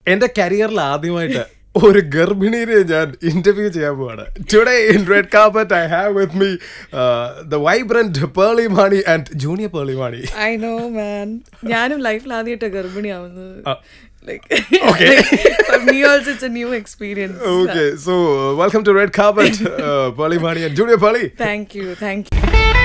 എന്റെ കരിയറിൽ ആദ്യമായിട്ട് ഒരു ഗർഭിണിയെ ഞാൻ ഇന്റർവ്യൂ ചെയ്യാൻ പോവാണ്. Today in Red Carpet I have with me the vibrant Pearle Maaney and junior Pearle Maaney. I know man. ഞാനും ലൈഫിൽ ആദ്യമായിട്ട് ഗർഭിണിയാവുന്നത്. Like, okay. For me also it's a new experience. Okay, so welcome to Red Carpet, Pearle Maaney and junior Pearle. Thank you, thank you.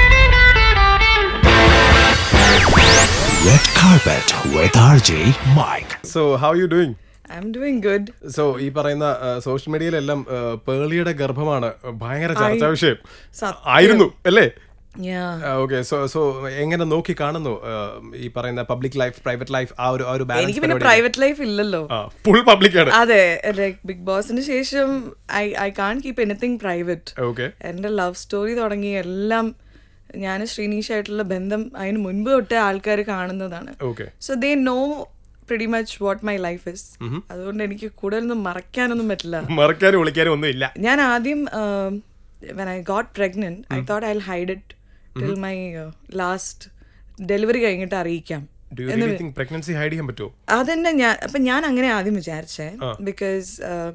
Red Carpet with RJ Mike. So how are you doing? I'm doing good. So ഈ പറയുന്ന social മീഡിയയിലെല്ലാം പേളിയുടെ ഗർഭമാണ് ഭയങ്കര ചർച്ചാ വിഷയം ആയിരുന്നു അല്ലേ? Okay, so എങ്ങനെ നോക്കി കാണുന്നു ഈ പറയുന്ന പബ്ലിക് ലൈഫ് പ്രൈവറ്റ് ലൈഫ് ആ ഒരു ബാലൻസ്? എനിക്ക് പിന്നെ പ്രൈവറ്റ് ലൈഫ് ഇല്ലല്ലോ, ഫുൾ പബ്ലിക് ആണ്. അതെ, ലൈക് ബിഗ് ബോസിന് ശേഷം I can't keep anything private. Okay, എന്റെ ലവ് സ്റ്റോറി തുടങ്ങി എല്ലാം ഞാൻ ശ്രീനീഷായിട്ടുള്ള ബന്ധം അതിന് മുൻപ് തൊട്ടേ ആൾക്കാർ കാണുന്നതാണ്. So they know pretty much what my life is. അതുകൊണ്ട് എനിക്ക് കൂടുതലൊന്നും മറക്കാനൊന്നും പറ്റില്ല, മറക്കാനും വിളിക്കാനും ഒന്നും ഇല്ല. ഞാൻ ആദ്യം when I got pregnant I thought I'll hide it till my last delivery കഴിഞ്ഞിട്ട് അറിയിക്കാം. Do you really think pregnancy hide ചെയ്യാൻ പറ്റുമോ? അതെന്നെ ഞാൻ അങ്ങനെ ആദ്യം വിചാരിച്ചേ. ബിക്കോസ്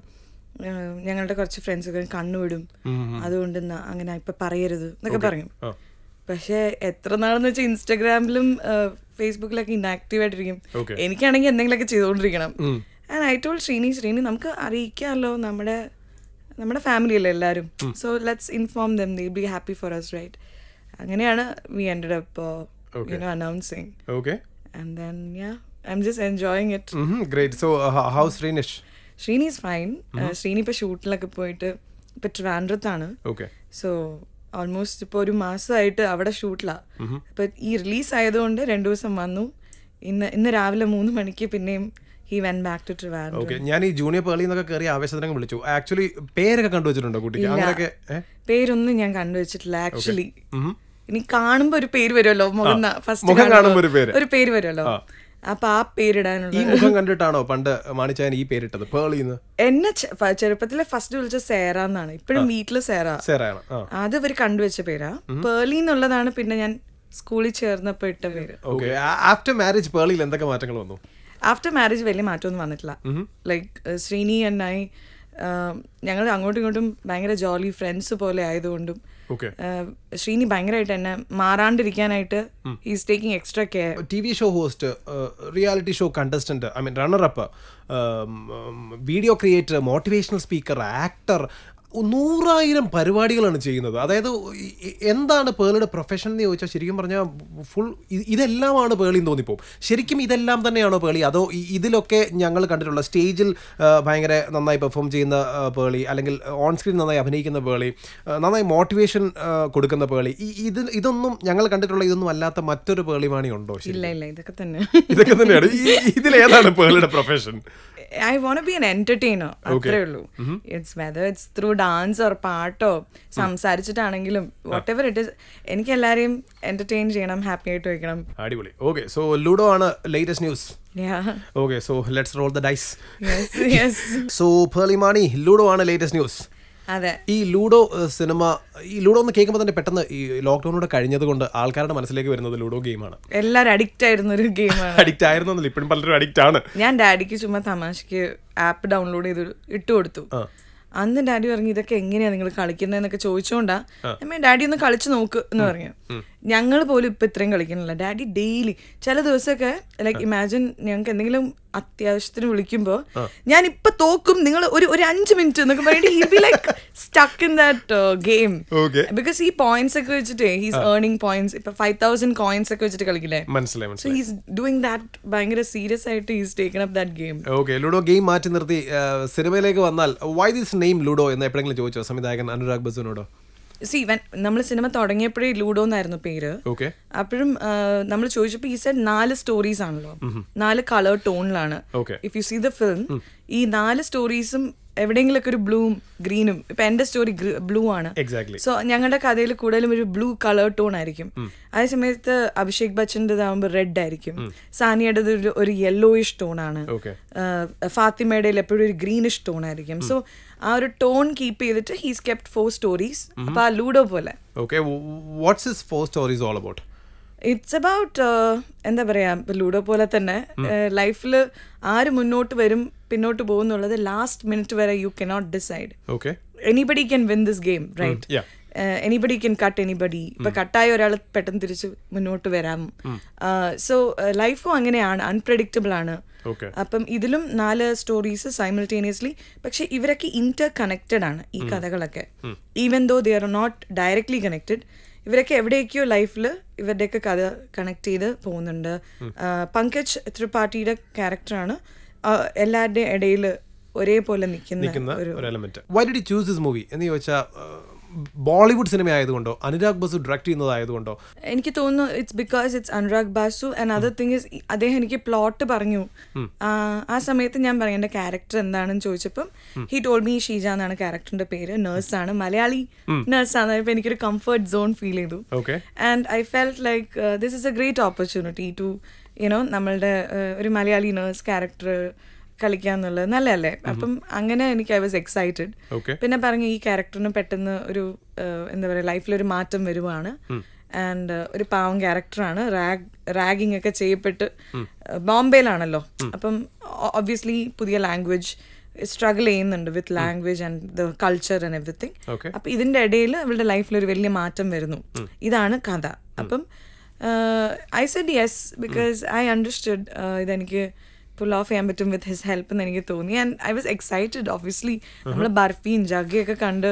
ഞങ്ങളുടെ കുറച്ച് ഫ്രണ്ട്സ് ഒക്കെ കണ്ണുവിടും, അതുകൊണ്ട് അങ്ങനെ ഇപ്പൊ പറയരുത് എന്നൊക്കെ പറയും. പക്ഷെ എത്ര നാളെന്ന് വെച്ചാൽ ഇൻസ്റ്റാഗ്രാമിലും ഫേസ്ബുക്കിലൊക്കെ ഇനാക്റ്റീവ് ആയിട്ടിരിക്കും. എനിക്കാണെങ്കിൽ എന്തെങ്കിലുമൊക്കെ ചെയ്തുകൊണ്ടിരിക്കണം. ആൻഡ് ഐ ടോൾഡ് ശ്രീനി നമുക്ക് അറിയിക്കാമല്ലോ, നമ്മുടെ ഫാമിലി അല്ലേ എല്ലാവരും. So let's inform them, they be happy for us, right? അങ്ങനെയാണ് we ended up announcing. Okay. And then I'm just enjoying it. Great. So how's Srinish? Srini is fine. Srini ഇപ്പോൾ ഷൂട്ടിലൊക്കെ പോയിട്ട് ഇപ്പൊ ട്രിവാൻഡ്രത്താണ്. Okay. So almost ഇപ്പോൾ ഒരു മാസമായിട്ട് അവിടെ ഷൂട്ടിലാണ്. അപ്പം ഈ റിലീസ് ആയതുകൊണ്ട് 2 ദിവസം വന്നു. ഇന്ന് രാവിലെ 3 മണിക്ക് പിന്നെയും he went back to Trivandrum. Okay, ഞാൻ ഈ ജൂനിയർ പേർളി എന്നൊക്കെ കയറി ആവേശത്തിനൊക്കെ വിളിച്ചു. ആക്ച്വലി പേരൊക്കെ കണ്ടുവച്ചിട്ടുണ്ടോ കുട്ടിക്ക്? അങ്ങനെയൊക്കെ പേരൊന്നും ഞാൻ കണ്ടുവച്ചിട്ടില്ല ആക്ച്വലി. ഇനി കാണുമ്പോ ഒരു പേര് വരുമല്ലോ, ഫസ്റ്റ് ഒരു പേര് വരുമല്ലോ, അപ്പൊ ആ പേരിടാനുള്ള. ഈ മുഖം കണ്ടിട്ടാണോ പണ്ട് മാണിച്ചാൻ ഈ പേരിട്ടത് പേർളിന്ന്? എന്നെ ചെറുപ്പത്തിലെ ഫസ്റ്റ് വിളിച്ച സേറ എന്നാണ്. ഇപ്പോഴും വീട്ടില് സേറയാണ്. അത് ഇവര് കണ്ടുവച്ച പേരാ. പേർളി എന്നുള്ളതാണ് പിന്നെ ഞാൻ സ്കൂളിൽ ചേർന്നപ്പോ ഇട്ട പേര്. ആഫ്റ്റർ മാരേജ് പേർളിയിൽ എന്തൊക്കെ മാറ്റങ്ങൾ വന്നു? ആഫ്റ്റർ മാരേജ് വലിയ മാറ്റമൊന്നും വന്നിട്ടില്ല. ലൈക്ക് ശ്രീനി ആൻഡ് ഐ ഞങ്ങൾ അങ്ങോട്ടും ഇങ്ങോട്ടും ഭയങ്കര ജോളി ഫ്രണ്ട്സ് പോലെ ആയതുകൊണ്ടും ശ്രീനി ഭയങ്കരമായിട്ട് എന്നെ മാറാണ്ടിരിക്കാനായിട്ട് is taking extra care. TV show host, reality show contestant, I mean runner up, video creator, motivational speaker, actor, 100,000 പരിപാടികളാണ് ചെയ്യുന്നത്. അതായത് എന്താണ് പേളിയുടെ പ്രൊഫഷൻ എന്ന് ചോദിച്ചാൽ ശരിക്കും പറഞ്ഞാൽ ഫുൾ ഇതെല്ലാമാണ് പേളി എന്ന് തോന്നിപ്പോവും. ശരിക്കും ഇതെല്ലാം തന്നെയാണോ പേളി? അതോ ഇതിലൊക്കെ ഞങ്ങൾ കണ്ടിട്ടുള്ള സ്റ്റേജിൽ ഭയങ്കര നന്നായി പെർഫോം ചെയ്യുന്ന പേളി, അല്ലെങ്കിൽ ഓൺ സ്ക്രീൻ നന്നായി അഭിനയിക്കുന്ന പേളി, നന്നായി മോട്ടിവേഷൻ കൊടുക്കുന്ന പേളി, ഇതൊന്നും ഞങ്ങൾ കണ്ടിട്ടുള്ള ഇതൊന്നും അല്ലാത്ത മറ്റൊരു പേളി മാണി ഉണ്ടോ? ഇല്ല, ഇതൊക്കെ തന്നെയാണ്. ഇതിലേതാണ് പേളിയുടെ profession? I want to be an entertainer. അത്രേ ഉള്ളൂ. It's whether it's through dance or പാട്ടോ സംസാരിച്ചിട്ടാണെങ്കിലും whatever it is, എനിക്ക് എല്ലാരെയും എന്റർടൈൻ ചെയ്യണം, ഹാപ്പി ആയിട്ട് വെക്കണം. അടിപൊളി. ഓക്കെ, സോ ലൂഡോ ആണ് latest news. Okay, so let's roll the dice. Yes. So Pearle Maaney, ludo ആണ് ലേറ്റസ്റ്റ് ന്യൂസ്. അതെ, ഈ ലൂഡോ സിനിമ, ഈ ലൂഡോ എന്ന് കേൾക്കുമ്പോൾ തന്നെ പെട്ടെന്ന് ഈ ലോക്ക്ഡൌണിലൂടെ കഴിഞ്ഞത് കൊണ്ട് ആൾക്കാരുടെ മനസ്സിലേക്ക് വരുന്നത് ലൂഡോ ഗെയിമാണ്. എല്ലാവരും അഡിക്റ്റ് ആയിരുന്ന ഒരു ഗെയിമാണ്. അഡിക്റ്റ് ആയിരുന്നില്ല, ഇപ്പോഴും പലരും അഡിക്റ്റ് ആണ്. ഞാൻ ഡാഡിക്ക് ചുമ്മാ തമാശക്ക് ആപ്പ് ഡൗൺലോഡ് ചെയ്ത് ഇട്ട് കൊടുത്തു. അന്ന് ഡാഡി പറഞ്ഞു ഇതൊക്കെ എങ്ങനെയാ നിങ്ങൾ കളിക്കുന്നതെന്നൊക്കെ ചോദിച്ചോണ്ടാ ഡാഡി ഒന്ന് കളിച്ചു നോക്ക് എന്ന് പറഞ്ഞു. ഞങ്ങൾ പോലും ഇപ്പൊ ഇത്രയും കളിക്കുന്നില്ല. ഡാഡി ഡെയിലി ചില ദിവസമൊക്കെ ലൈക്ക് ഇമാജിൻ ഞങ്ങൾക്ക് എന്തെങ്കിലും അത്യാവശ്യത്തിന് വിളിക്കുമ്പോ ഞാൻ ഇപ്പൊ തോക്കും, നിങ്ങൾ ഒരു 5 മിനിറ്റ് എന്നൊക്കെ പറഞ്ഞിട്ട് he be like stuck in that game. Because ഈ പോയിന്റ്സ് ഒക്കെ വെച്ചിട്ട് ഹീസ് ഏർണിംഗ് പോയിന്റ്സ്. ഇപ്പൊ 5,000 കോയിൻസ് ഒക്കെ വെച്ചിട്ട് കളിക്കില്ലേ, സോ ഹീസ് ഡൂയിങ് ദാറ്റ് ഭയങ്കര സീരിയസ് ആയിട്ട് he's taken up that game. Okay, ludo game മാറ്റി നിർത്തി സിനിമയിലേക്ക് വന്നാൽ വൈ ദിസ് നെയിം ലൂഡോ എന്ന് എപ്പോഴെങ്കിലും ചോദിച്ചോ സംവിധായകൻ അനുരാഗ് ബസുവിനോടോ? നമ്മൾ സിനിമ തുടങ്ങിയപ്പോഴേ ലൂഡോ എന്നായിരുന്നു പേര്. അപ്പോഴും നമ്മൾ ചോദിച്ചപ്പോ ഈ സെഡ് 4 സ്റ്റോറീസ് ആണല്ലോ, 4 കളർ ടോണിലാണ്. If you see the film, ഈ 4 സ്റ്റോറീസും എവിടെയെങ്കിലൊക്കെ ഒരു ബ്ലൂവും ഗ്രീനും. ഇപ്പൊ എന്റെ സ്റ്റോറി ബ്ലൂ ആണ്. സോ ഞങ്ങളുടെ കഥയിൽ കൂടുതലും ഒരു ബ്ലൂ കളർ ടോൺ ആയിരിക്കും. അതേ സമയത്ത് അഭിഷേക് ബച്ചൻ്റെതാകുമ്പോൾ റെഡ് ആയിരിക്കും, സാനിയുടേത് ഒരു യെല്ലോയിഷ് ടോൺ ആണ്, ഫാത്തിമയുടെ എപ്പോഴും ഒരു ഗ്രീനിഷ് ടോൺ ആയിരിക്കും. സോ ആ ഒരു ടോൺ കീപ്പ് ചെയ്തിട്ട് ഹീസ് കെപ്റ്റ് 4 സ്റ്റോറീസ്. അപ്പൊ ആ ലൂഡോ പോലെ. ഇറ്റ്സ് അബൌട്ട് എന്താ പറയാ, ലൂഡോ പോലെ തന്നെ ലൈഫിൽ ആര് മുന്നോട്ട് വരും പിന്നോട്ട് പോകുന്നുള്ളത് ലാസ്റ്റ് മിനിറ്റ് വരെ you cannot decide. Okay, anybody can win this game, right? Anybody can cut anybody. ഇപ്പൊ കട്ടായ ഒരാൾ പെട്ടെന്ന് തിരിച്ച് മുന്നോട്ട് വരാം. സോ ലൈഫും അങ്ങനെയാണ്, അൺപ്രഡിക്റ്റബിൾ ആണ്. അപ്പം ഇതിലും 4 സ്റ്റോറീസ് സൈമിൾട്ടേനിയസ്ലി, പക്ഷെ ഇവരൊക്കെ ഇന്റർ കണക്റ്റഡ് ആണ് ഈ കഥകളൊക്കെ. Even though they are not directly connected, ഇവരൊക്കെ എവിടേക്കോ ലൈഫിൽ ഇവരുടെയൊക്കെ കഥ കണക്ട് ചെയ്ത് പോകുന്നുണ്ട്. പങ്കജ് ത്രിപാഠിയുടെ ക്യാരക്ടറാണ് എല്ലാവരുടെയും ഇടയിൽ ഒരേപോലെ നിൽക്കുന്ന ഒരു element. Why did you choose this movie എന്ന് ചോദിച്ചാൽ ബോളിവുഡ് സിനിമ ആയതുകൊണ്ടോ അനുരാഗ് ബാസു ഡയറക്ട് ചെയ്യുന്നതായതുകൊണ്ടോ? എനിക്ക് തോന്നുന്നു it's because it's Anurag Basu. And other thing is അദ്ദേഹം എനിക്ക് പ്ലോട്ട് പറഞ്ഞു. ആ സമയത്ത് ഞാൻ പറയും എൻ്റെ ക്യാരക്ടർ എന്താണെന്ന് ചോദിച്ചപ്പം ഹി ടോൾഡ് മീ ഷീജ എന്നാണ് ക്യാരക്ടറിന്റെ പേര്, നേഴ്സാണ്, മലയാളി നേഴ്സാണ്. ഇപ്പം എനിക്കൊരു കംഫർട്ട് സോൺ ഫീൽ ചെയ്തു. And I felt like this is a great opportunity to നമ്മളുടെ ഒരു മലയാളി നേഴ്സ് ക്യാരക്ടർ കളിക്കാന്നുള്ളത് നല്ലതല്ലേ. അപ്പം അങ്ങനെ എനിക്ക് ഐ വാസ് എക്സൈറ്റഡ്. പിന്നെ പറഞ്ഞു ഈ ക്യാരക്ടറിന് പെട്ടെന്ന് ഒരു എന്താ പറയുക ലൈഫിലൊരു മാറ്റം വരുവാണ്. ആൻഡ് ഒരു പാവം ക്യാരക്ടറാണ്, റാഗിങ് ഒക്കെ ചെയ്യപ്പെട്ട് ബോംബെയിലാണല്ലോ. അപ്പം ഒബ്വിയസ്ലി പുതിയ ലാംഗ്വേജ് സ്ട്രഗിൾ ചെയ്യുന്നുണ്ട് with language and the culture and everything. അപ്പം ഇതിൻ്റെ ഇടയിൽ അവളുടെ ലൈഫിലൊരു വലിയ മാറ്റം വരുന്നു. ഇതാണ് കഥ. അപ്പം I said yes because I understood ഇതെനിക്ക് പുൾ ഓഫ് ചെയ്യാൻ പറ്റും വിത്ത് ഹിസ് ഹെൽപ്പ് എന്ന് എനിക്ക് തോന്നി. And I was excited. Obviously നമ്മൾ ബർഫിയും ജഗ്ഗയൊക്കെ കണ്ട്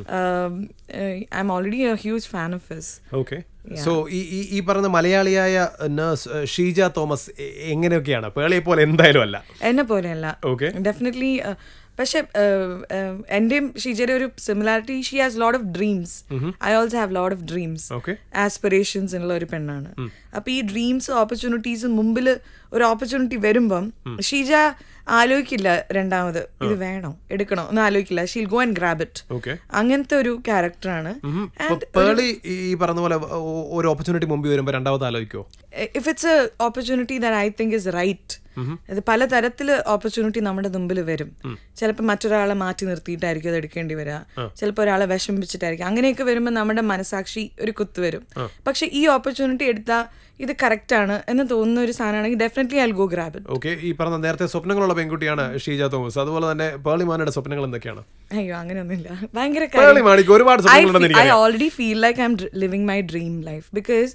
I'm already a huge fan of his. Okay, so ഈ പറഞ്ഞ മലയാളിയായ നഴ്സ് ഷീജ തോമസ് എങ്ങനെയൊക്കെയാണ്? പേളിയെ പോലെ എന്തായാലും അല്ല, എന്നെ പോലെയല്ല ഡെഫിനറ്റ്ലി. പക്ഷെ എന്റെയും ഷീജയുടെ ഒരു similarity, she has lot of dreams. I also have lot of dreams, aspirations ഉള്ള ഒരു പെണ്ണാണ്. അപ്പൊ ഈ ഡ്രീംസും ഓപ്പർച്യൂണിറ്റീസും മുമ്പിൽ ഒരു ഓപ്പർച്യൂണിറ്റി വരുമ്പം ഷീജ ആലോചിക്കില്ല രണ്ടാമത് ഇത് വേണോ എടുക്കണോ ഒന്നും ആലോചിക്കില്ല. She'll go and grab it. അങ്ങനത്തെ ഒരു ക്യാരക്ടറാണ്. ഈ പറഞ്ഞ പോലെ ഒരു ഓപ്പർച്യൂണിറ്റി മുമ്പിൽ വരുമ്പോൾ രണ്ടാമത് ആലോചിക്കോ? If it's a opportunity that I think is right. അത് പലതരത്തിൽ ഓപ്പർച്യൂണിറ്റി നമ്മുടെ മുമ്പിൽ വരും. ചിലപ്പോൾ മറ്റൊരാളെ മാറ്റി നിർത്തിയിട്ടായിരിക്കും അത് എടുക്കേണ്ടി വരിക, ചിലപ്പോൾ ഒരാളെ വിഷമിപ്പിച്ചിട്ടായിരിക്കും. അങ്ങനെയൊക്കെ വരുമ്പോൾ നമ്മുടെ മനസാക്ഷി ഒരു കുത്തു വരും. പക്ഷെ ഈ ഓപ്പർച്യൂണിറ്റി എടുത്താൽ ഇത് കറക്റ്റ് ആണ് എന്ന് തോന്നുന്ന ഒരു സാധനമാണെങ്കിൽ definitely I will go grab it. Okay, ഈ പറഞ്ഞ നേരത്തെ സ്വപ്നങ്ങളുള്ള പെൺകുട്ടിയാണ് ഷീജ തോമസ്. അതുപോലെ തന്നെ പേർളി മാനിയുടെ സ്വപ്നങ്ങൾ എന്തൊക്കെയാണ്? അയ്യോ അങ്ങനെയൊന്നുമില്ല, ഭയങ്കര ഒരുപാട്. I already feel like I'm living my dream life because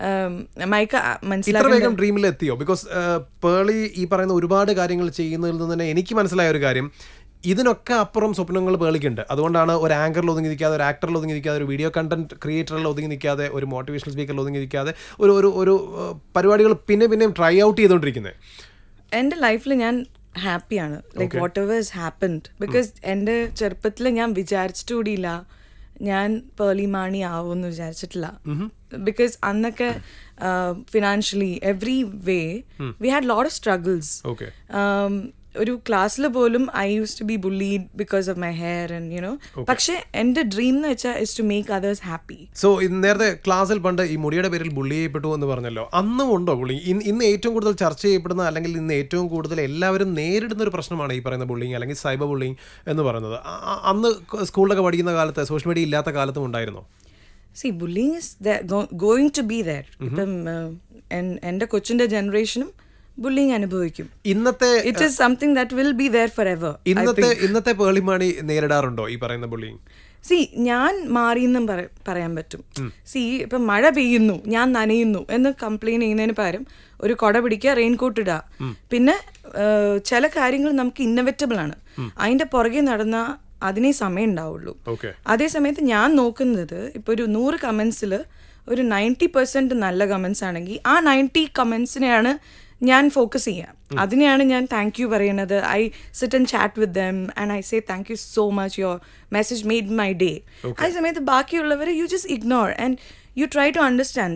വേഗം ഡ്രീമിൽ എത്തിയോ? ബിക്കോസ് പേർളി ഈ പറയുന്ന ഒരുപാട് കാര്യങ്ങൾ ചെയ്യുന്നതിൽ നിന്ന് തന്നെ എനിക്ക് മനസ്സിലായ ഒരു കാര്യം, ഇതിനൊക്കെ അപ്പുറം സ്വപ്നങ്ങൾ പേളിക്കുണ്ട്. അതുകൊണ്ടാണ് ഒരു ആങ്കറിൽ ഒതുങ്ങി നിൽക്കാതെ, ഒരു ആക്ടറിൽ ഒതുങ്ങി നിൽക്കാതെ, ഒരു വീഡിയോ കണ്ടന്റ് ക്രിയേറ്ററിൽ ഒതുങ്ങി നിൽക്കാതെ, ഒരു മോട്ടിവേഷണൽ സ്പീക്കറിൽ ഒതുങ്ങി നിൽക്കാതെ ഒരു പരിപാടികൾ പിന്നെയും ട്രൈ ഔട്ട് ചെയ്തുകൊണ്ടിരിക്കുന്നത്. എൻ്റെ ലൈഫിൽ ഞാൻ ഹാപ്പിയാണ്, like whatever has happened. Because എൻ്റെ ചെറുപ്പത്തിൽ ഞാൻ വിചാരിച്ചിട്ടുകൂടിയില്ല ഞാൻ പേർളി മാണി ആവുമെന്ന് വിചാരിച്ചിട്ടില്ല. ബിക്കോസ് അന്നൊക്കെ financially every way we had lot of struggles. ഒരു ക്ലാസ്സിൽ പോലും I use to be bullied because of my hair and പക്ഷെ എൻ്റെ ഡ്രീം എന്ന് വെച്ചാൽ is to make others happy. So നേരത്തെ ക്ലാസ്സിൽ പണ്ട് ഈ മുടിയുടെ പേരിൽ ബുള്ളി ചെയ്യപ്പെട്ടു എന്ന് പറഞ്ഞല്ലോ, അന്നും ഉണ്ടോ ബുള്ളി? ഇന്ന് ഏറ്റവും കൂടുതൽ ചർച്ച ചെയ്യപ്പെടുന്ന അല്ലെങ്കിൽ ഇന്ന് ഏറ്റവും കൂടുതൽ എല്ലാവരും നേരിടുന്ന ഒരു പ്രശ്നമാണ് ഈ പറയുന്ന ബുള്ളിങ് അല്ലെങ്കിൽ സൈബർ ബുള്ളിങ് എന്ന് പറയുന്നത്. അന്ന് സ്കൂളിലൊക്കെ പഠിക്കുന്ന കാലത്ത്, സോഷ്യൽ മീഡിയ ഇല്ലാത്ത കാലത്തും ഉണ്ടായിരുന്നോ? See, bullying is going to be there. ഇപ്പം എൻ്റെ കൊച്ചിൻ്റെ ജനറേഷനും ബുള്ളിങ് അനുഭവിക്കും. ഇന്നത്തെ it is something that will be there forever. ഇന്നത്തെ പേർളി മാണി നേരിടാറുണ്ടോ ഈ പറയുന്ന ബുള്ളിങ്? ഞാൻ മാറിയെന്നും പറയാൻ പറ്റും. ഇപ്പം മഴ പെയ്യുന്നു, ഞാൻ നനയുന്നു എന്ന് കംപ്ലെയിൻ ചെയ്യുന്നതിന് പകരം ഒരു കുട പിടിക്കുക, റെയിൻകോട്ട് ഇടുക. പിന്നെ ചില കാര്യങ്ങൾ നമുക്ക് ഇന്നോവേറ്റബിൾ ആണ്, അതിൻ്റെ പുറകെ നടന്ന അതിനേ സമയം ഉണ്ടാവുള്ളൂ. അതേ സമയത്ത് ഞാൻ നോക്കുന്നത് ഇപ്പോൾ ഒരു 100 കമൻസിൽ ഒരു 90% നല്ല കമൻസ് ആണെങ്കിൽ ആ 90 കമൻസിനെയാണ് ഞാൻ ഫോക്കസ് ചെയ്യാം. അതിനെയാണ് ഞാൻ താങ്ക് യു പറയുന്നത്. I sit and chat with them and I say thank you so much, your message made my day. അതേ സമയത്ത് ബാക്കിയുള്ളവരെ you just ignore and you try to understand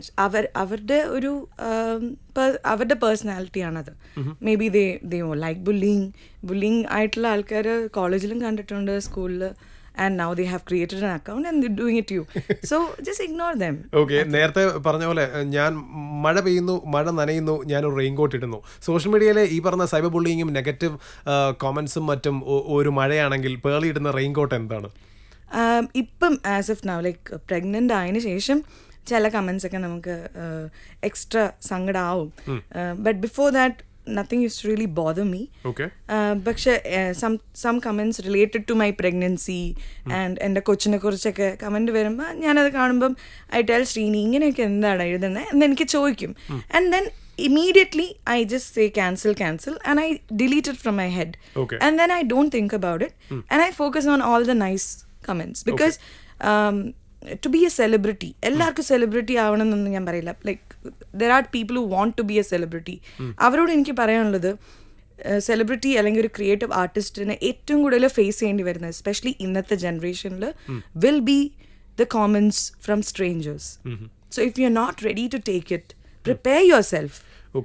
അവരുടെ പേഴ്സണാലിറ്റിയാണത്. Maybe they like bullying ആയിട്ടുള്ള ആൾക്കാർ കോളേജിലും കണ്ടിട്ടുണ്ട്, സ്കൂളിൽ. And now they have created an account and they're doing it to you. So just ignore them. Okay, നേരത്തെ പറഞ്ഞ പോലെ ഞാൻ മഴ പെയ്യുന്നു, മഴ നനയുന്നു, ഞാനൊരു റെയിൻകോട്ട് ഇടുന്നു. സോഷ്യൽ മീഡിയയിലെ ഈ പറഞ്ഞ സൈബർ ബുള്ളിങ്ങും നെഗറ്റീവ് കോമൻസും മറ്റും ഒരു മഴയാണെങ്കിൽ പേർളി ഇടുന്ന റെയിൻകോട്ട് എന്താണ്? ഇപ്പം as of now like pregnant ആയതിനു ശേഷം ചില കമൻസ് ഒക്കെ നമുക്ക് എക്സ്ട്രാ സങ്കടമാവും. But before that nothing used to really bother me. Okay. But some comments related to my pregnancy and എൻ്റെ കൊച്ചിനെ കുറിച്ചൊക്കെ കമൻറ്റ് വരുമ്പോൾ ഞാനത് കാണുമ്പം I tell Srini ഇങ്ങനെയൊക്കെ എന്താണ് എഴുതുന്നത് എന്ന് എനിക്ക് ചോദിക്കും. And then immediately I just say cancel and I delete it from my head. Okay. And then I don't think about it and I focus on all the nice comments because to be a celebrity എല്ലാവർക്കും celebrity ആവണമെന്നൊന്നും ഞാൻ പറയില്ല. Like there are people who want to be a celebrity. അവരോട് എനിക്ക് പറയാനുള്ളത് celebrity അല്ലെങ്കിൽ ഒരു creative ആർട്ടിസ്റ്റിനെ ഏറ്റവും കൂടുതൽ ഫേസ് ചെയ്യേണ്ടി വരുന്നത് എസ്പെഷ്യലി ഇന്നത്തെ ജനറേഷനിൽ will be the comments from strangers. So if you are not ready to take it prepare yourself,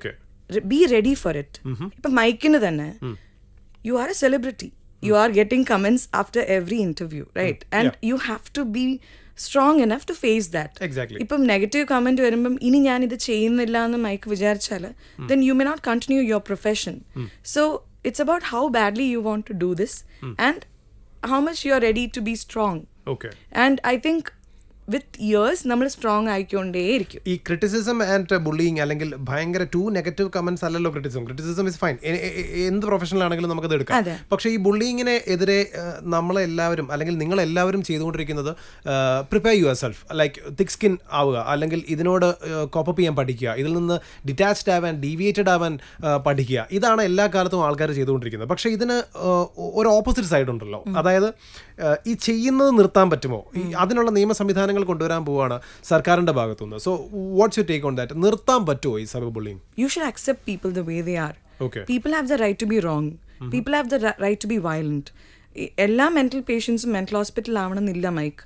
be ready for it. ഇപ്പം മൈക്കിന് തന്നെ you are a celebrity, you are getting comments after every interview, right? And you have to be strong enough to face that. Exactly. ഇപ്പം negative comment വരുമ്പം ഇനി ഞാനിത് ചെയ്യുന്നില്ല എന്ന് mic വിചാരിച്ചാൽ then you may not continue your profession. So it's about how badly you want to do this and how much you are ready to be strong. Okay. And I think with years നമ്മൾ strong ആയിക്കൊണ്ടേയിരിക്കും. ഈ criticism and bullying അല്ലെങ്കിൽ ഭയങ്കര too negative comments അല്ലല്ലോ criticism is fine. എന്ത് professional ആണെങ്കിലും നമുക്കത് എടുക്കാം. പക്ഷേ ഈ ബുള്ളിങ്ങിനെ എതിരെ നമ്മളെല്ലാവരും അല്ലെങ്കിൽ നിങ്ങളെല്ലാവരും ചെയ്തുകൊണ്ടിരിക്കുന്നത് prepare yourself, like thick skin ആവുക, അല്ലെങ്കിൽ ഇതിനോട് കോപ്പപ്പ് ചെയ്യാൻ പഠിക്കുക, ഇതിൽ നിന്ന് ഡിറ്റാച്ച്ഡ് ആവാൻ ഡീവിയേറ്റഡ് ആവാൻ പഠിക്കുക. ഇതാണ് എല്ലാ കാലത്തും ആൾക്കാർ ചെയ്തുകൊണ്ടിരിക്കുന്നത്. പക്ഷേ ഇതിന് ഒരു ഓപ്പോസിറ്റ് സൈഡ് ഉണ്ടല്ലോ. അതായത് ഈ ചെയ്യുന്നത് നിർത്താൻ പറ്റുമോ? അതിനുള്ള നിയമ സംവിധാനങ്ങൾ കൊണ്ടുവരാൻ പോവാണ് സർക്കാരിന്റെ ഭാഗത്തുനിന്ന്. So what's you take on that? നിർത്താൻ പറ്റുമോ ഈ cyber bullying? You should accept people the way they are. Okay. People have the right to be wrong. People have the right to be violent. എല്ലാ mental പേഷ്യൻസും mental hospital ആവണമെന്നില്ല Mike.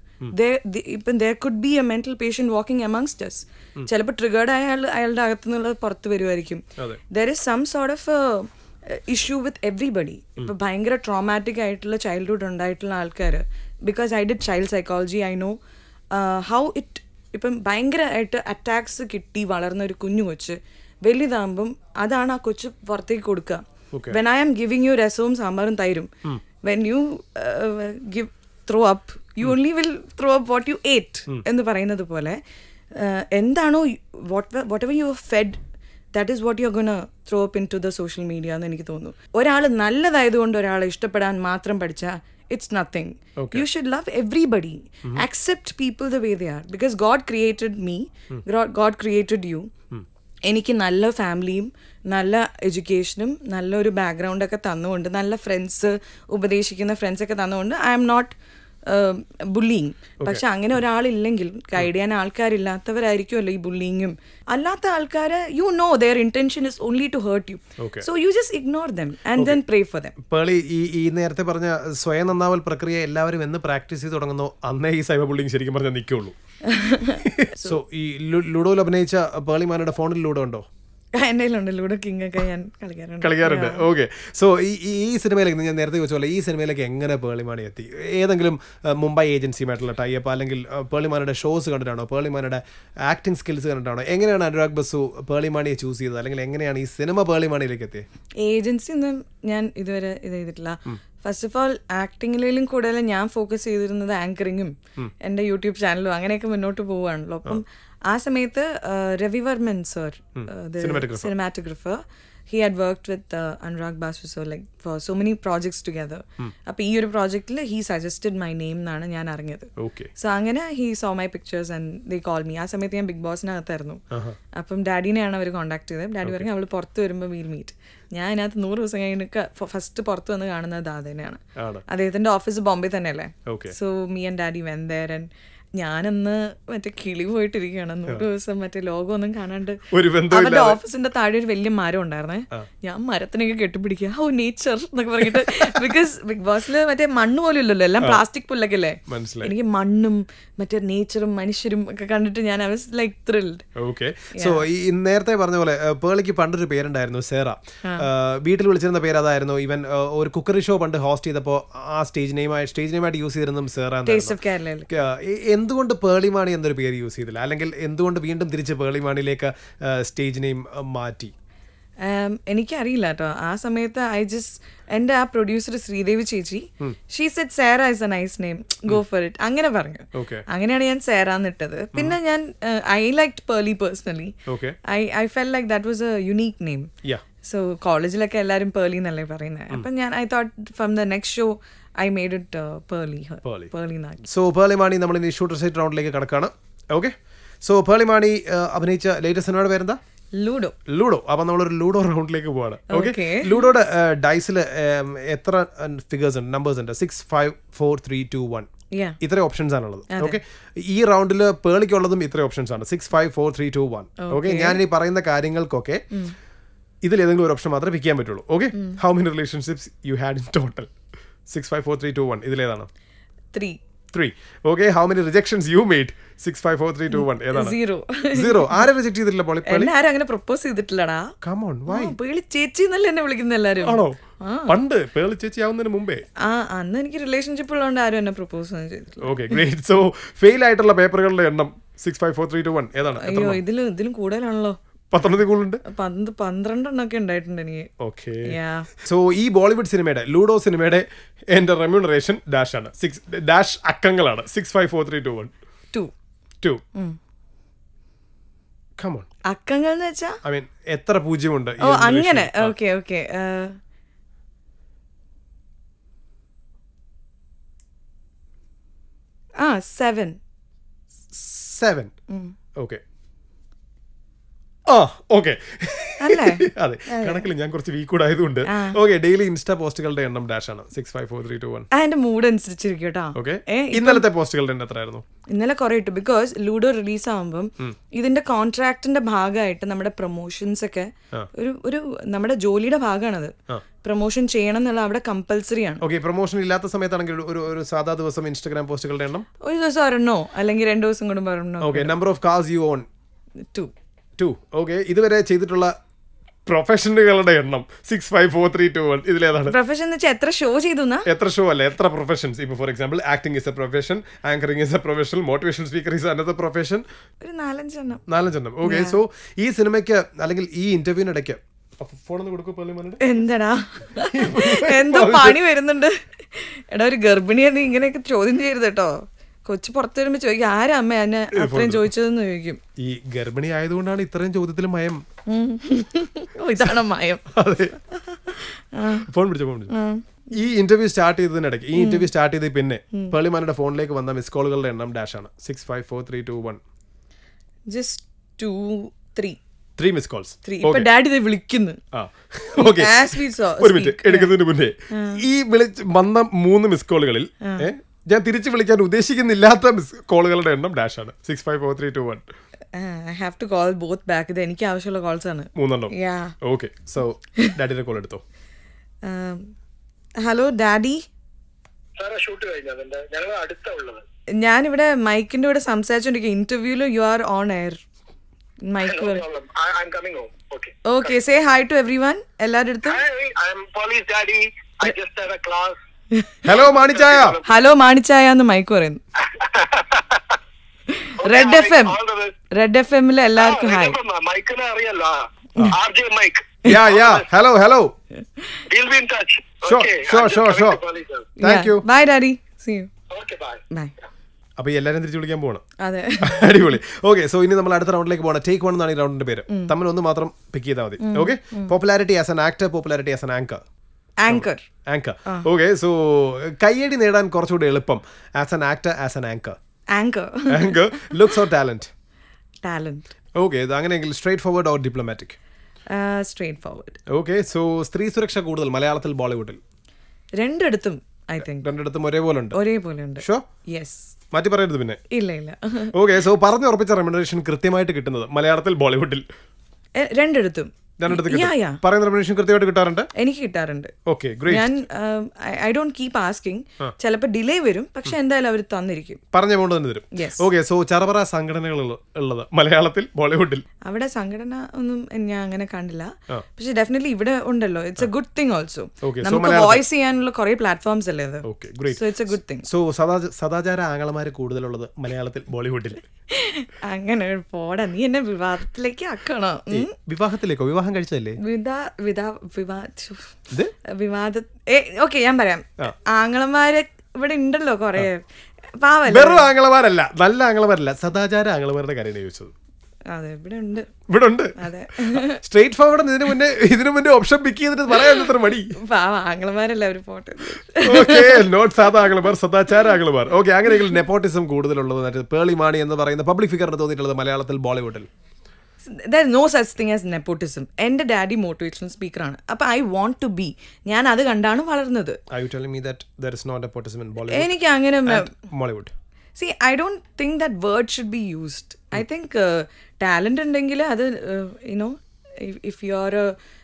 there could be a mental patient walking amongst us. ചിലപ്പോൾ triggered അയാളുടെ അകത്തുനിന്നുള്ളത് പുറത്ത് വരുമായിരിക്കും. There is some sort of a issue with everybody. ഇപ്പം ഭയങ്കര ട്രോമാറ്റിക് ആയിട്ടുള്ള ചൈൽഡ്ഹുഡ് ഉണ്ടായിട്ടുള്ള ആൾക്കാർ, because I did child psychology, I know how it ഇപ്പം ഭയങ്കരമായിട്ട് അറ്റാക്സ് കിട്ടി വളർന്ന ഒരു കുഞ്ഞു കൊച്ച് വലുതാകുമ്പം അതാണ് ആ കൊച്ച് പുറത്തേക്ക് കൊടുക്കുക. When I am giving you രസവും സാമ്പാറും തൈരും, when you give throw up you only will throw up what you ate എന്ന് പറയുന്നത് പോലെ എന്താണോ whatever you fed that is what you're going to throw up into the social media എന്ന് എനിക്ക് തോന്നുന്നു. ഒരാൾ നല്ലതായതുകൊണ്ട് ഒരാളെ ഇഷ്ടപ്പെടാൻ മാത്രം പഠിച്ചാൽ it's nothing. You should love everybody. Accept people the way they are, because God created me, God created you. എനിക്ക് നല്ല ഫാമിലിയും നല്ല എഡ്യൂക്കേഷനും നല്ലൊരു ബാക്ക്ഗ്രൗണ്ടൊക്കെ തന്നുകൊണ്ട് നല്ല ഫ്രണ്ട്സ്, ഉപദേശിക്കുന്ന ഫ്രണ്ട്സൊക്കെ തന്നുകൊണ്ട് ഐ എം നോട്ട് ബുള്ളിങ്. പക്ഷെ അങ്ങനെ ഒരാളില്ലെങ്കിൽ, ഗൈഡ് ചെയ്യാൻ ആൾക്കാരില്ലാത്തവരായിരിക്കുമല്ലോ ഈ ബുള്ളിങ്ങും. അല്ലാത്ത ആൾക്കാർ you know their intention is only to hurt you, so you just ignore them and then pray for them. Pearle, ഈ നേരത്തെ പറഞ്ഞ സ്വയം നന്നാവൽ പ്രക്രിയ എല്ലാവരും എന്ന് പ്രാക്ടീസ് ചെയ്ത് തുടങ്ങുന്നോ അന്നേ ഈ സൈബർ ബുള്ളിങ് ശരിക്കും പറഞ്ഞാൽ നിൽക്കുള്ളൂ. സോ ഈ ലുഡോയിൽ അഭിനയിച്ച പേളി മാനയുടെ ഫോണിൽ ലുഡോ ഉണ്ടോ? എൻ്റെ ലൂഡോ കിങ് ഒക്കെ ഞാൻ കളിക്കാറുണ്ട്. ഓക്കെ. സോ ഈ സിനിമയിലേക്ക് ഞാൻ നേരത്തെ ചോദിച്ച പോലെ ഈ സിനിമയിലേക്ക് എങ്ങനെ പേളി മാണി എത്തി? ഏതെങ്കിലും മുംബൈ ഏജൻസിയുമായിട്ടുള്ള ടൈപ്പ്, അല്ലെങ്കിൽ പേളി മാണിയുടെ ഷോസ് കണ്ടിട്ടാണോ, പേളി മാണിയുടെ ആക്ടിങ് സ്കിൽസ് കണ്ടിട്ടാണോ? എങ്ങനെയാണ് അനുരാഗ് ബസു പേളി മാണിയെ ചൂസ് ചെയ്തത്, അല്ലെങ്കിൽ എങ്ങനെയാണ് ഈ സിനിമ പേളി മാണിയിലേക്ക് എത്തിയത്? ഏജൻസി ഒന്നും ഞാൻ ഇതുവരെ ഇത് ചെയ്തിട്ടില്ല. ഫസ്റ്റ് ഓഫ് ഓൾ ആക്ടിങ്ങിലും കൂടുതൽ ഞാൻ ഫോക്കസ് ചെയ്തിരുന്നത് ആങ്കറിങ്ങും എൻ്റെ യൂട്യൂബ് ചാനലും അങ്ങനെയൊക്കെ മുന്നോട്ട് പോവുകയാണല്ലോ. അപ്പം ആ സമയത്ത് Ravi Varman sir, cinematographer, he had worked with Anurag Basu sir like for so many projects together. അപ്പോൾ ഈ ഒരു പ്രോജക്റ്റിൽ he suggested my name എന്നാണ് ഞാൻ അറിഞ്ഞത്. സോ അങ്ങനെ he saw my pictures and they called me. ആ സമയത്ത് ഞാൻ ബിഗ് ബോസിനകത്തായിരുന്നു. അപ്പം ഡാഡിനെയാണ് അവർ കോൺടാക്ട് ചെയ്തത്. ഡാഡി പറഞ്ഞു അവൾ പുറത്ത് വരുമ്പോൾ വീൽ മീറ്റ്. ഞാൻ അതിനകത്ത് 100 ദിവസം കഴിഞ്ഞൊക്കെ ഫസ്റ്റ് പുറത്ത് വന്ന് കാണുന്നത് ദാദേനെയാണ്. അദ്ദേഹത്തിൻ്റെ ഓഫീസ് ബോംബെ തന്നെയല്ലേ. So me and daddy went there and ഞാനന്ന് മറ്റേ കിളി പോയിട്ടിരിക്കുകയാണ് 100 ദിവസം മറ്റേ ലോകം ഒന്നും കാണാണ്ട്. അവരുടെ ഓഫീസിന്റെ താഴെ ഒരു വലിയ മരം ഉണ്ടായിരുന്നേ. ഞാൻ മരത്തിനൊക്കെ കെട്ടിപ്പിടിക്കുക, ഓ നേച്ചർ എന്നൊക്കെ പറഞ്ഞിട്ട്. ബിക്കോസ് ബിഗ് ബോസിൽ മറ്റേ മണ്ണ് പോലും ഇല്ലല്ലോ, എല്ലാം പ്ലാസ്റ്റിക് പുല്ലൊക്കെ അല്ലേ. എനിക്ക് മണ്ണും മറ്റേ നേച്ചറും മനുഷ്യരും ഒക്കെ കണ്ടിട്ട് ഞാൻ I was like thrilled. Okay. So ഈ നേരത്തെ പറഞ്ഞ പോലെ പേളിക്ക് പണ്ടൊരു പേരുണ്ടായിരുന്നു സേറ. വീട്ടിൽ വിളിച്ചിരുന്ന പേര് അതായിരുന്നു. ഈവൻ ഒരു കുക്കറി ഷോ പണ്ട് ഹോസ്റ്റ് ചെയ്തപ്പോൾ ആ സ്റ്റേജ് നെയിമായിട്ട് യൂസ് ചെയ്തിരുന്നതും സേറ. എന്തുകൊണ്ട് പേളി മാണി എന്നൊരു പേര് യൂസ് ചെയ്തില്ല, അല്ലെങ്കിൽ എന്തുകൊണ്ട് വീണ്ടും തിരിച്ച് പേളി മാണിയിലേക്ക് സ്റ്റേജ് നെയിം മാറ്റി? എനിക്കറിയില്ല കേട്ടോ. ആ സമയത്ത് എൻ്റെ ആ പ്രൊഡ്യൂസർ ശ്രീദേവി ചേച്ചി, she said Sera is a nice name, go for it, അങ്ങനെ പറഞ്ഞു. അങ്ങനെയാണ് ഞാൻ സേറാന്ന് ഇട്ടത്. പിന്നെ ഞാൻ I liked Pearle personally. I felt like that was a unique name. So കോളേജിലൊക്കെ എല്ലാവരും പേർലി എന്നല്ലേ പറയുന്നത്. അപ്പം ഞാൻ I thought from the next show I made it Pearle നാക്കി. സോ പേർളി മാണി നമ്മൾ ഇനി ഷൂട്ടർ സൈറ്റ് റൗണ്ടിലേക്ക് കടക്കാണ്. ഓക്കെ, സോ പേർളി മാണി അഭിനയിച്ച ലേറ്റസ്റ്റ് സിനിമയുടെ പേരെന്താ? ലൂഡോ. അപ്പൊ നമ്മളൊരു ലൂഡോ റൗണ്ടിലേക്ക് പോവാണ്. ഓക്കെ, ലൂഡോയുടെ ഡൈസിൽ എത്ര ഫിഗേഴ്സ് ഉണ്ട്, നമ്പേഴ്സ് ഉണ്ട്? 6, 5, 4, 3, 2, 1 ഇത്ര ഓപ്ഷൻസ് ആണുള്ളത്. ഓക്കെ, ഈ റൗണ്ടിൽ പേളിക്കുള്ളതും ഇത്ര ഓപ്ഷൻസ് ആണ്, 6, 5, 4, 3, 2, 1. ഓക്കെ, ഞാൻ ഈ പറയുന്ന കാര്യങ്ങൾക്കൊക്കെ ഇതിൽ ഏതെങ്കിലും ഒരു ഓപ്ഷൻ മാത്രമേ പിക്ക് ചെയ്യാൻ പറ്റുള്ളൂ. Okay, how many relationships you had in total? 6, 5, 4, 3, 2, 1 ഇതിലേതാണ്? 3. Okay, how many rejections you made? 6, 5, 4, 3, 2, 1 ഏതാണ്? 0. ആരെ റിജക്ട് ചെയ്തിട്ടില്ല? ആരും അങ്ങനെ പ്രപ്പോസ് ചെയ്തിട്ടില്ലടാ. Come on, why? പേളി ചേച്ചി എന്നല്ലേ എന്നെ വിളിക്കുന്ന എല്ലാരും. ആണോ? പണ്ട് പേളി ചേച്ചി ആവുന്നതിന് മുമ്പേ? അന്ന് എനിക്ക് റിലേഷൻഷിപ്പ് ഉള്ളതുകൊണ്ട് ആരും എന്നെ പ്രപ്പോസ് ചെയ്തിട്ടില്ല. Okay, great. സോ ഫെയിൽ ആയിട്ടുള്ള പേപ്പറുകളുടെ എണ്ണം 6, 5, 4, 3, 2, 1 ഏതാണ്? അയ്യോ, ഇതിലും കൂടുതലാണല്ലോ. 10 കൂടുതലുണ്ട്. 12 ഒക്കെ ഉണ്ടായിട്ടുണ്ട് എനിക്ക്. ഓക്കെ, സോ ഈ ബോളിവുഡ് സിനിമയുടെ ലൂഡോ സിനിമയുടെ എന്റെ റെമ്യൂണറേഷൻ ഡാഷ് ആണ്, 6 ഡാഷ് അക്കങ്ങളാണ്. 6, 5, 4, 3, 2, 1 2. കം ഓൺ, അക്കങ്ങൾ എന്ന് വെച്ചാ ഐ മീൻ എത്ര പൂജ്യമുണ്ട്? ഓ അങ്ങനെ. ഓക്കെ 7. ഓക്കെ, ഓക്കെ, അതെ, കണക്കിൽ ഞാൻ കുറച്ച് വീക്ക് ആയതുകൊണ്ട്. ഓക്കെ, ഡെയിലി ഇൻസ്റ്റാ പോസ്റ്റുകളുടെ എണ്ണം ഡാഷ് ആണ്, 6, 5, 4, 3, 2, 1. അതിന്റെ മൂഡ് അനുസരിച്ചിരിക്കും കേട്ടോ. ഓക്കെ, ഇന്നലത്തെ പോസ്റ്റുകളുടെ എണ്ണം എത്രയായിരുന്നു? ഇന്നലെ കുറെ ഇട്ടു. ബിക്കോസ് ലൂഡോ റിലീസ് ആവുമ്പം ഇതിന്റെ കോൺട്രാക്ടിന്റെ ഭാഗമായിട്ട് നമ്മുടെ പ്രൊമോഷൻസ് ഒക്കെ ഒരു നമ്മുടെ ജോലിയുടെ ഭാഗമാണത്. പ്രൊമോഷൻ ചെയ്യണം എന്നുള്ള അവിടെ കമ്പൽസറി ആണ്. ഓക്കെ, പ്രൊമോഷൻ ഇല്ലാത്ത സമയത്താണെങ്കിൽ ഒരു സാധാ ദിവസം ഇൻസ്റ്റാഗ്രാം പോസ്റ്റുകളുടെ എണ്ണം? ഒരു ദിവസം ഒരെണ്ണോ അല്ലെങ്കിൽ 2 ദിവസം കൂടുമ്പോൾ ഒരെണ്ണോ. Okay, number of cars you own? 2. Okay, ഇതുവരെ ചെയ്തിട്ടുള്ള പ്രൊഫഷനുകളുടെ എണ്ണം? 6, 5, 4, 3, 2, 1 ഇതിലേതാണ്? പ്രൊഫഷൻ എന്ന് വെച്ചാൽ എത്ര ഷോ ചെയ്തു? എത്ര ഷോ അല്ല, എത്ര പ്രൊഫഷൻസ്? ഇപ്പൊ for example acting is a profession, anchoring is a profession, motivation speaker is another profession. ഒരു 4-5 എണ്ണം. ഓക്കെ, സോ ഈ സിനിമയ്ക്ക് അല്ലെങ്കിൽ ഈ ഇന്റർവ്യൂവിനിടയ്ക്ക് ഫോണൊന്ന് കൊടുക്കും. എന്താടാ, എന്തോ പണി വരുന്നുണ്ട്. എടാ, ഒരു ഗർഭിണിയാണ് ഇങ്ങനെയൊക്കെ ചോദ്യം ചെയ്യരുത് കേട്ടോ. കൊച്ചു പുറത്തു വരുമ്പോ ചോദിക്കും ആരാ അമ്മ എന്നെ അത്രയും ചോദിച്ചതെന്ന് ചോദിക്കും. ഈ ഗർഭിണി ആയതുകൊണ്ടാണ് ഇത്രയും ചോദ്യത്തിൽ മയം. ഇതാണ് മയം. അതെ, ഫോൺ പിടിച്ചോ. ഈ ഇന്റർവ്യൂ സ്റ്റാർട്ട് ചെയ്തതിനിടയ്ക്ക്, ഈ ഇന്റർവ്യൂ സ്റ്റാർട്ട് ചെയ്ത് പിന്നെ പേർളി മാനിയുടെ ഫോണിലേക്ക് വന്ന മിസ് കോളുകളുടെ എണ്ണം ഡാഷ് ആണ്, 6, 5, 4, 3, 2, 1. Just 2, 3 miss calls. ഇപ്പൊ ഡാഡി വിളിക്കുന്നു. ഒരു മിനിറ്റ് എടുക്കുന്നതിന് മുന്നേ ഈ വന്ന 3 മിസ് കോളുകളിൽ ഞാൻ തിരിച്ചു വിളിക്കാൻ ഉദ്ദേശിക്കുന്നില്ലാത്ത മിസ് കോളുകളുടെ എണ്ണം ഡാഷ് ആണ്, 6, 5, 4, 3, 2, 1. I have to call both back. ഇത് എനിക്ക് ആവശ്യമുള്ള കോൾസ് ആണ്. 3 ഓക്കെ, സോ ഡാഡിയുടെ കോൾ എടുത്തോ. ഹലോ ഡാഡി, ഞാനിവിടെ മൈക്കിന്റെ കൂടെ സംസാരിച്ചോണ്ടിരിക്കുക. ഇന്റർവ്യൂല് you are on air. Mike okay, say hi to everyone. എല്ലാവരുടെ അടുത്തും ഹലോ മാണിച്ചായ. ഹലോ മാണിച്ചായ എന്ന് മൈക്ക് പറയുന്നു. റെഡ് എഫ് എമ്മിലെ എല്ലാവർക്കും hi. Hello. Thank you. Bye daddy, see you. Bye. അപ്പൊ എല്ലാരും തിരിച്ചു വിളിക്കാൻ പോകണം. അതെ, അടിപൊളി. ഓക്കെ, സോ ഇനി നമ്മൾ അടുത്ത റൗണ്ടിലേക്ക് പോകണം. ടേക്ക് 1 എന്നാണ് ഈ റൗണ്ടിന്റെ പേര്. തമ്മിൽ ഒന്ന് മാത്രം പിക്ക് ചെയ്താൽ മതി. Okay, popularity as an actor, popularity as an anchor. Okay, so കയ്യടി നേടാൻ കുറച്ചുകൂടി എളുപ്പം as an actor, as an anchor. Looks or talent? Okay, അങ്ങനെയെങ്കിൽ straightforward or diplomatic? Straightforward. Okay, so സ്ത്രീ സുരക്ഷ കൂടുതൽ മലയാളത്തിൽ ബോളിവുഡിൽ? രണ്ടിടത്തും ഐ തിങ്ക് രണ്ടിടത്തും ഒരേപോലെ ഉണ്ട്. ഷോ? യെസ്. മാറ്റി പറയരുത് പിന്നെ. ഇല്ല. ഓക്കെ, സോ പറഞ്ഞു ഉറപ്പിച്ച റെമ്യൂണറേഷൻ കൃത്യമായിട്ട് കിട്ടുന്നത് മലയാളത്തിൽ ബോളിവുഡിൽ? രണ്ടിടത്തും പറയുന്ന റെമ്യൂണറേഷൻ കൃത്യമായിട്ട് കിട്ടാറുണ്ട്? എനിക്ക് കിട്ടാറുണ്ട്. Okay, great. ഞാൻ ഐ ഡോണ്ട് കീപ് ആസ്കിങ്. ചിലപ്പോൾ ഡിലേ വരും, പക്ഷെ എന്തായാലും അവർ തന്നിരിക്കും, പറഞ്ഞ എമൗണ്ട് തന്നെ തരും. ഓക്കെ, സോ ചറപറ സംഘടനകൾ ഉള്ളത് മലയാളത്തിൽ ബോളിവുഡിൽ? അവിടെ സംഘടന ഒന്നും ഞാൻ അങ്ങനെ കണ്ടില്ല, പക്ഷെ ഡെഫിനറ്റ്ലി ഇവിടെ ഉണ്ടല്ലോ. It's a good thing also. നമുക്ക് വോയിസ് ചെയ്യാനുള്ള കുറെ പ്ലാറ്റ്ഫോംസ് അല്ലേ അത്. So it's a good thing. So സദാചാര ആംഗളമാര് കൂടുതലുള്ളത് മലയാളത്തിൽ ബോളിവുഡിൽ? അങ്ങനെ പോടാ, നീ എന്നെ വിവാദത്തിലേക്ക് ആക്കണോ? വിവാഹത്തിലേക്കോ? വിവാഹം കഴിച്ചതല്ലേ? ഓക്കെ, ഞാൻ പറയാം. ആങ്ങളമാര് ഇവിടെ ഉണ്ടല്ലോ കൊറേ. വെറും ആങ്ങളമാരല്ല, നല്ല ആങ്ങളമാരല്ല, സദാചാര ആങ്ങളമാരുടെ കാര്യമാണ് ചോദിച്ചത്. അതെ, ഇവിടെ ഉണ്ട്. അതെ, സ്ട്രേറ്റ് ഫോർവേഡ്. ഇതിനു മുന്നേ ഓപ്ഷൻ പിക്ക് ചെയ്തിട്ട് പറയാൻ എത്ര മടി. ആംഗ്ലമാരല്ല ഒരു ഫോട്ടോ. ഓക്കെ, നോട്ട് സാധാ ആംഗ്ലമാർ, സദാചാര ആംഗ്ലമാർ. ഓക്കെ, അങ്ങനെയെങ്കിൽ നെപ്പോട്ടിസം കൂടുതലുള്ളത് പേർളി മാണി എന്ന് പറയുന്ന പബ്ലിക് ഫിഗറിന് തോന്നിയിട്ടുള്ളത് മലയാളത്തിൽ ബോളിവുഡിൽ? There is no such thing as nepotism. എൻ്റെ ഡാഡി മോട്ടിവേഷണൽ സ്പീക്കറാണ്. അപ്പോൾ ഐ വോണ്ട് ടു ബി, ഞാൻ അത് കണ്ടാണ് വളർന്നത്. Are you telling me that there is no nepotism in Bollywood? എനിക്ക് അങ്ങനെ Bollywood. See, I don't think that word should be used. I think talent ഉണ്ടെങ്കിൽ അത് if you are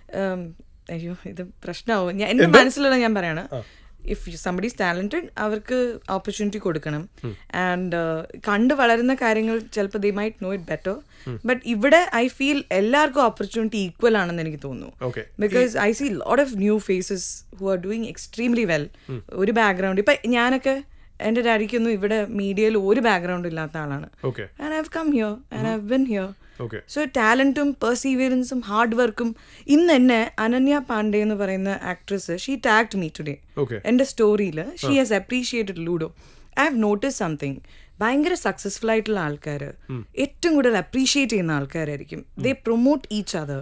അയ്യോ ഇത് പ്രശ്നമാവും. എൻ്റെ മനസ്സിലുള്ള ഞാൻ പറയാണ്, if somebody is talented, അവർക്ക് ഓപ്പർച്യൂണിറ്റി കൊടുക്കണം. ആൻഡ് കണ്ട് വളരുന്ന കാര്യങ്ങൾ ചിലപ്പോൾ they might know it better. But ഇവിടെ ഐ ഫീൽ എല്ലാവർക്കും ഓപ്പർച്യൂണിറ്റി ഈക്വൽ ആണെന്ന് എനിക്ക് തോന്നുന്നു. Because I see lot of new faces who are doing extremely well. ഒരു ബാക്ക്ഗ്രൗണ്ട്, ഇപ്പം ഞാനൊക്കെ എൻ്റെ ഡാഡിക്കൊന്നും ഇവിടെ മീഡിയയിൽ ഒരു ബാക്ക്ഗ്രൗണ്ട് ഇല്ലാത്ത ആളാണ്. And I have come here and I have been here. So ടാലൻറ്റും പെർസീവിയറൻസും ഹാർഡ് വർക്കും. ഇന്ന് എന്നെ അനന്യ പാണ്ഡെ എന്ന് പറയുന്ന actress, she tagged me today എൻ്റെ സ്റ്റോറിയിൽ. She has appreciated Ludo. I have notice something. ഭയങ്കര സക്സസ്ഫുൾ ആയിട്ടുള്ള ആൾക്കാർ ഏറ്റവും കൂടുതൽ അപ്രീഷിയേറ്റ് ചെയ്യുന്ന ആൾക്കാരായിരിക്കും. They promote each other.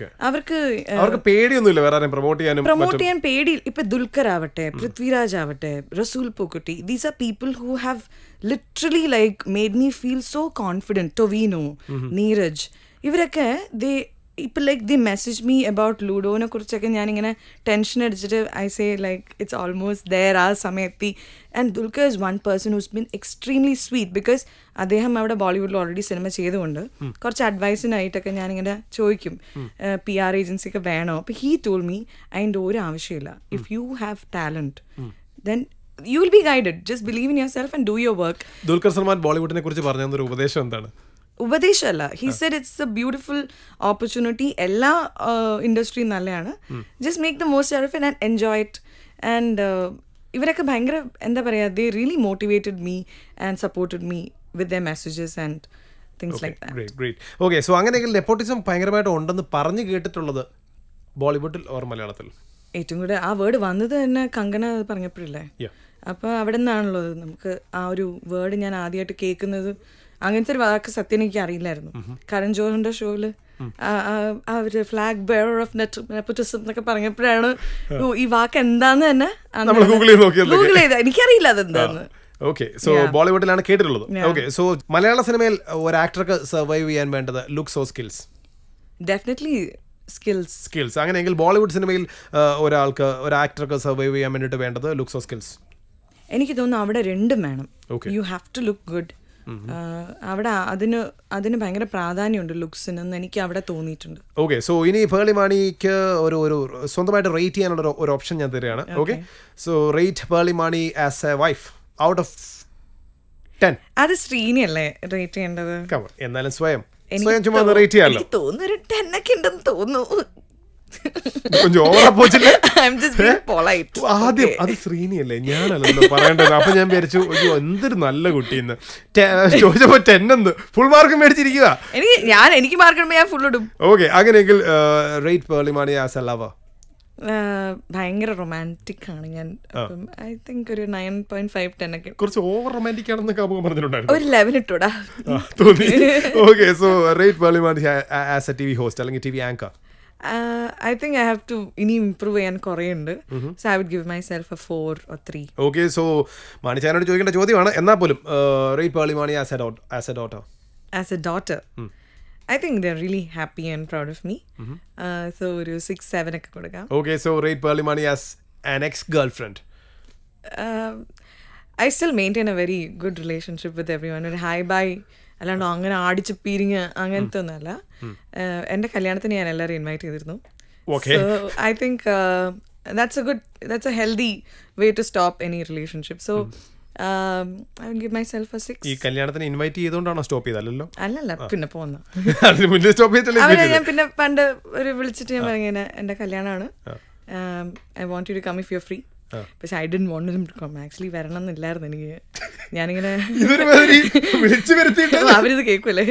അവർക്ക് പേടിയൊന്നുമില്ല പ്രൊമോട്ട് ചെയ്യാൻ. പേടി. ഇപ്പൊ ദുൽഖർ ആവട്ടെ, പൃഥ്വിരാജ് ആവട്ടെ, Resul Pookutty, these are people who have literally like made me feel so confident. Tovino, Neeraj, ഇവരൊക്കെ ഇപ്പം like the message me about ലൂഡോനെ കുറിച്ചൊക്കെ ഞാനിങ്ങനെ ടെൻഷൻ അടിച്ചിട്ട് I say like it's almost there. ആ സമയത്ത് and Dulquer is one person who's been extremely sweet. Because അദ്ദേഹം അവിടെ ബോളിവുഡിൽ ഓൾറെഡി സിനിമ ചെയ്തുകൊണ്ട് കുറച്ച് അഡ്വൈസിനായിട്ടൊക്കെ ഞാനിങ്ങനെ ചോദിക്കും, PR ഏജൻസിയൊക്കെ വേണോ? അപ്പോൾ ഹീ ടോൾ മീ അതിൻ്റെ ഒരു ആവശ്യമില്ല. If you have talent then you will be guided. Just believe in yourself and do your work. Dulquer Salmaan ബോളിവുഡിനെ കുറിച്ച് പറഞ്ഞ ഒരു ഉപദേശം എന്താണ്? ഉപദേശമല്ല, he said it's a beautiful opportunity. എല്ലാ ഇൻഡസ്ട്രിയും നല്ലതാണ്. Just make the most out of it and enjoy it. And ഇവരൊക്കെ ഭയങ്കര എന്താ പറയുക, they really motivated me and supported me with their messages and things like that. Okay, so അങ്ങനെയെങ്കിൽ nepotism ഭയങ്കരമായിട്ട് ഉണ്ടെന്ന് പറഞ്ഞു കേട്ടിട്ടുള്ളത് ബോളിവുഡിൽ ഓർ മലയാളത്തിൽ? ഏറ്റവും കൂടുതൽ ആ വേർഡ് വന്നത് തന്നെ കങ്കണ പറഞ്ഞപ്പോഴില്ലേ. അപ്പോൾ അവിടെ നിന്നാണല്ലോ നമുക്ക് ആ ഒരു വേർഡ് ഞാൻ ആദ്യമായിട്ട് കേൾക്കുന്നത്. അങ്ങനത്തെ ഒരു വാക്ക് സത്യം എനിക്ക് അറിയില്ലായിരുന്നു. കരൺ ജോഹറിന്റെ ഷോയില് ഒരു ഫ്ലാഗ് ബെയറർ ഓഫ് നെപ്പോട്ടിസം എന്നൊക്കെ പറഞ്ഞപ്പോഴാണ് ഈ വാക്ക് എന്താന്ന് തന്നെ ഗൂഗിൾ ചെയ്ത. എനിക്കറിയില്ല അതെന്താന്ന്. ഓക്കെ, സോ ബോളിവുഡിലാണ് കേട്ടിട്ടുള്ളത്. ഓക്കെ, സോ മലയാള സിനിമയിൽ ഒരു ആക്ടർക്ക് സർവൈവ് ചെയ്യാൻ വേണ്ടത് looks or skills? Definitely skills. അങ്ങനെയെങ്കിൽ ബോളിവുഡ് സിനിമയിൽ ഒരു ആക്ടർക്ക് സർവൈവ് ചെയ്യാൻ വേണ്ടിയിട്ട് വേണ്ടത് ലുക്സ് ഓർ സ്കിൽസ്? എനിക്ക് തോന്നുന്നു അവിടെ രണ്ടും വേണം. You have to look good. അവിടെ അതിന് ഭയങ്കര പ്രാധാന്യമുണ്ട് ലുക്സിനെന്ന് എനിക്ക് അവിടെ തോന്നിയിട്ടുണ്ട്. ഓക്കെ, സോ ഇനി പേർളി മാണിക്ക് ഒരു സ്വന്തമായിട്ട് റേറ്റ് ചെയ്യാനുള്ള ഒരു ഓപ്ഷൻ ഞാൻ തരികയാണ്. Okay, so rate Pearle Maaney as a wife out of 10. അത് ശ്രീനി അല്ലേ റേറ്റ് ചെയ്യേണ്ടത്? എന്നാലും സ്വയം ചുമ്മാ റേറ്റ് ചെയ്യാമല്ലോ. തോന്നുന്നു 10 ഒക്കെ ഉണ്ടെന്ന് തോന്നുന്നു. ആദ്യം അത് ശ്രീനിയല്ലേ, ഞാനല്ലോ പറയേണ്ടത്. അപ്പൊ ഞാൻ വിചാരിച്ചു എന്തൊരു നല്ല കുട്ടിന്ന് ചോദിച്ചപ്പോ 10 എന്ന് ഫുൾ മാർക്ക് മേടിച്ചിരിക്കുക. എനിക്ക് മാർക്ക് ഞാൻ ഫുൾ ഇടും. ഓക്കെ, അങ്ങനെയെങ്കിൽ rate Pearle Maaney as a lover? ഭയങ്കര റൊമാൻറ്റിക് ആണ് ഞാൻ. ഐ തിങ്ക് ഒരു 9.5 10 ഒക്കെ. കുറച്ച് ഓവർ റൊമാൻറ്റിക് ആണെന്ന് പറഞ്ഞിട്ടുണ്ടായിരുന്നു. ഒരു 11 ഇട്ടൂടാ തോന്നി. Okay, so rate Pearle Maaney as a TV host അല്ലെങ്കിൽ TV anchor? I think I have to improve ചെയ്യാൻ കുറേ ഉണ്ട്. So I would give myself a 4 or 3. Okay, so Mani ചാനോട് ചോദിക്കേണ്ട ചോദ്യമാണ്. എന്നാൽ പോലും rate Pearle Maaney as a daughter? As a daughter, I think they're really happy and proud of me. So ഒരു 6-7 ഒക്കെ കൊടുക്കാം. Okay, so rate Pearle Maaney as an ex-girlfriend? I still maintain a very good relationship with everyone. ഒരു high bye അല്ലാണ്ട് അങ്ങനെ ആടിച്ച് പീരിങ് അങ്ങനത്തെ ഒന്നുമല്ല. എൻ്റെ കല്യാണത്തിന് ഞാൻ എല്ലാവരും ഇൻവൈറ്റ് ചെയ്തിരുന്നു. So I think that's a healthy way to stop any relationship. So I will give myself a 6. ഈ കല്യാണത്തിന് ഇൻവൈറ്റ് ചെയ്തുകൊണ്ടാണോ സ്റ്റോപ്പ് ചെയ്തല്ലോ? അല്ലല്ല, പിന്നെ പോന്ന ഞാൻ പിന്നെ പണ്ട് ഒരു വിളിച്ചിട്ട് ഞാൻ പറഞ്ഞ എൻ്റെ കല്യാണമാണ്, I want you to come if you're free. പക്ഷെ I didn't want him to come. Actually വരണം എന്നില്ലായിരുന്നു എനിക്ക്. ഞാനിങ്ങനെ അവരിത് കേൾക്കൂല്ലേ?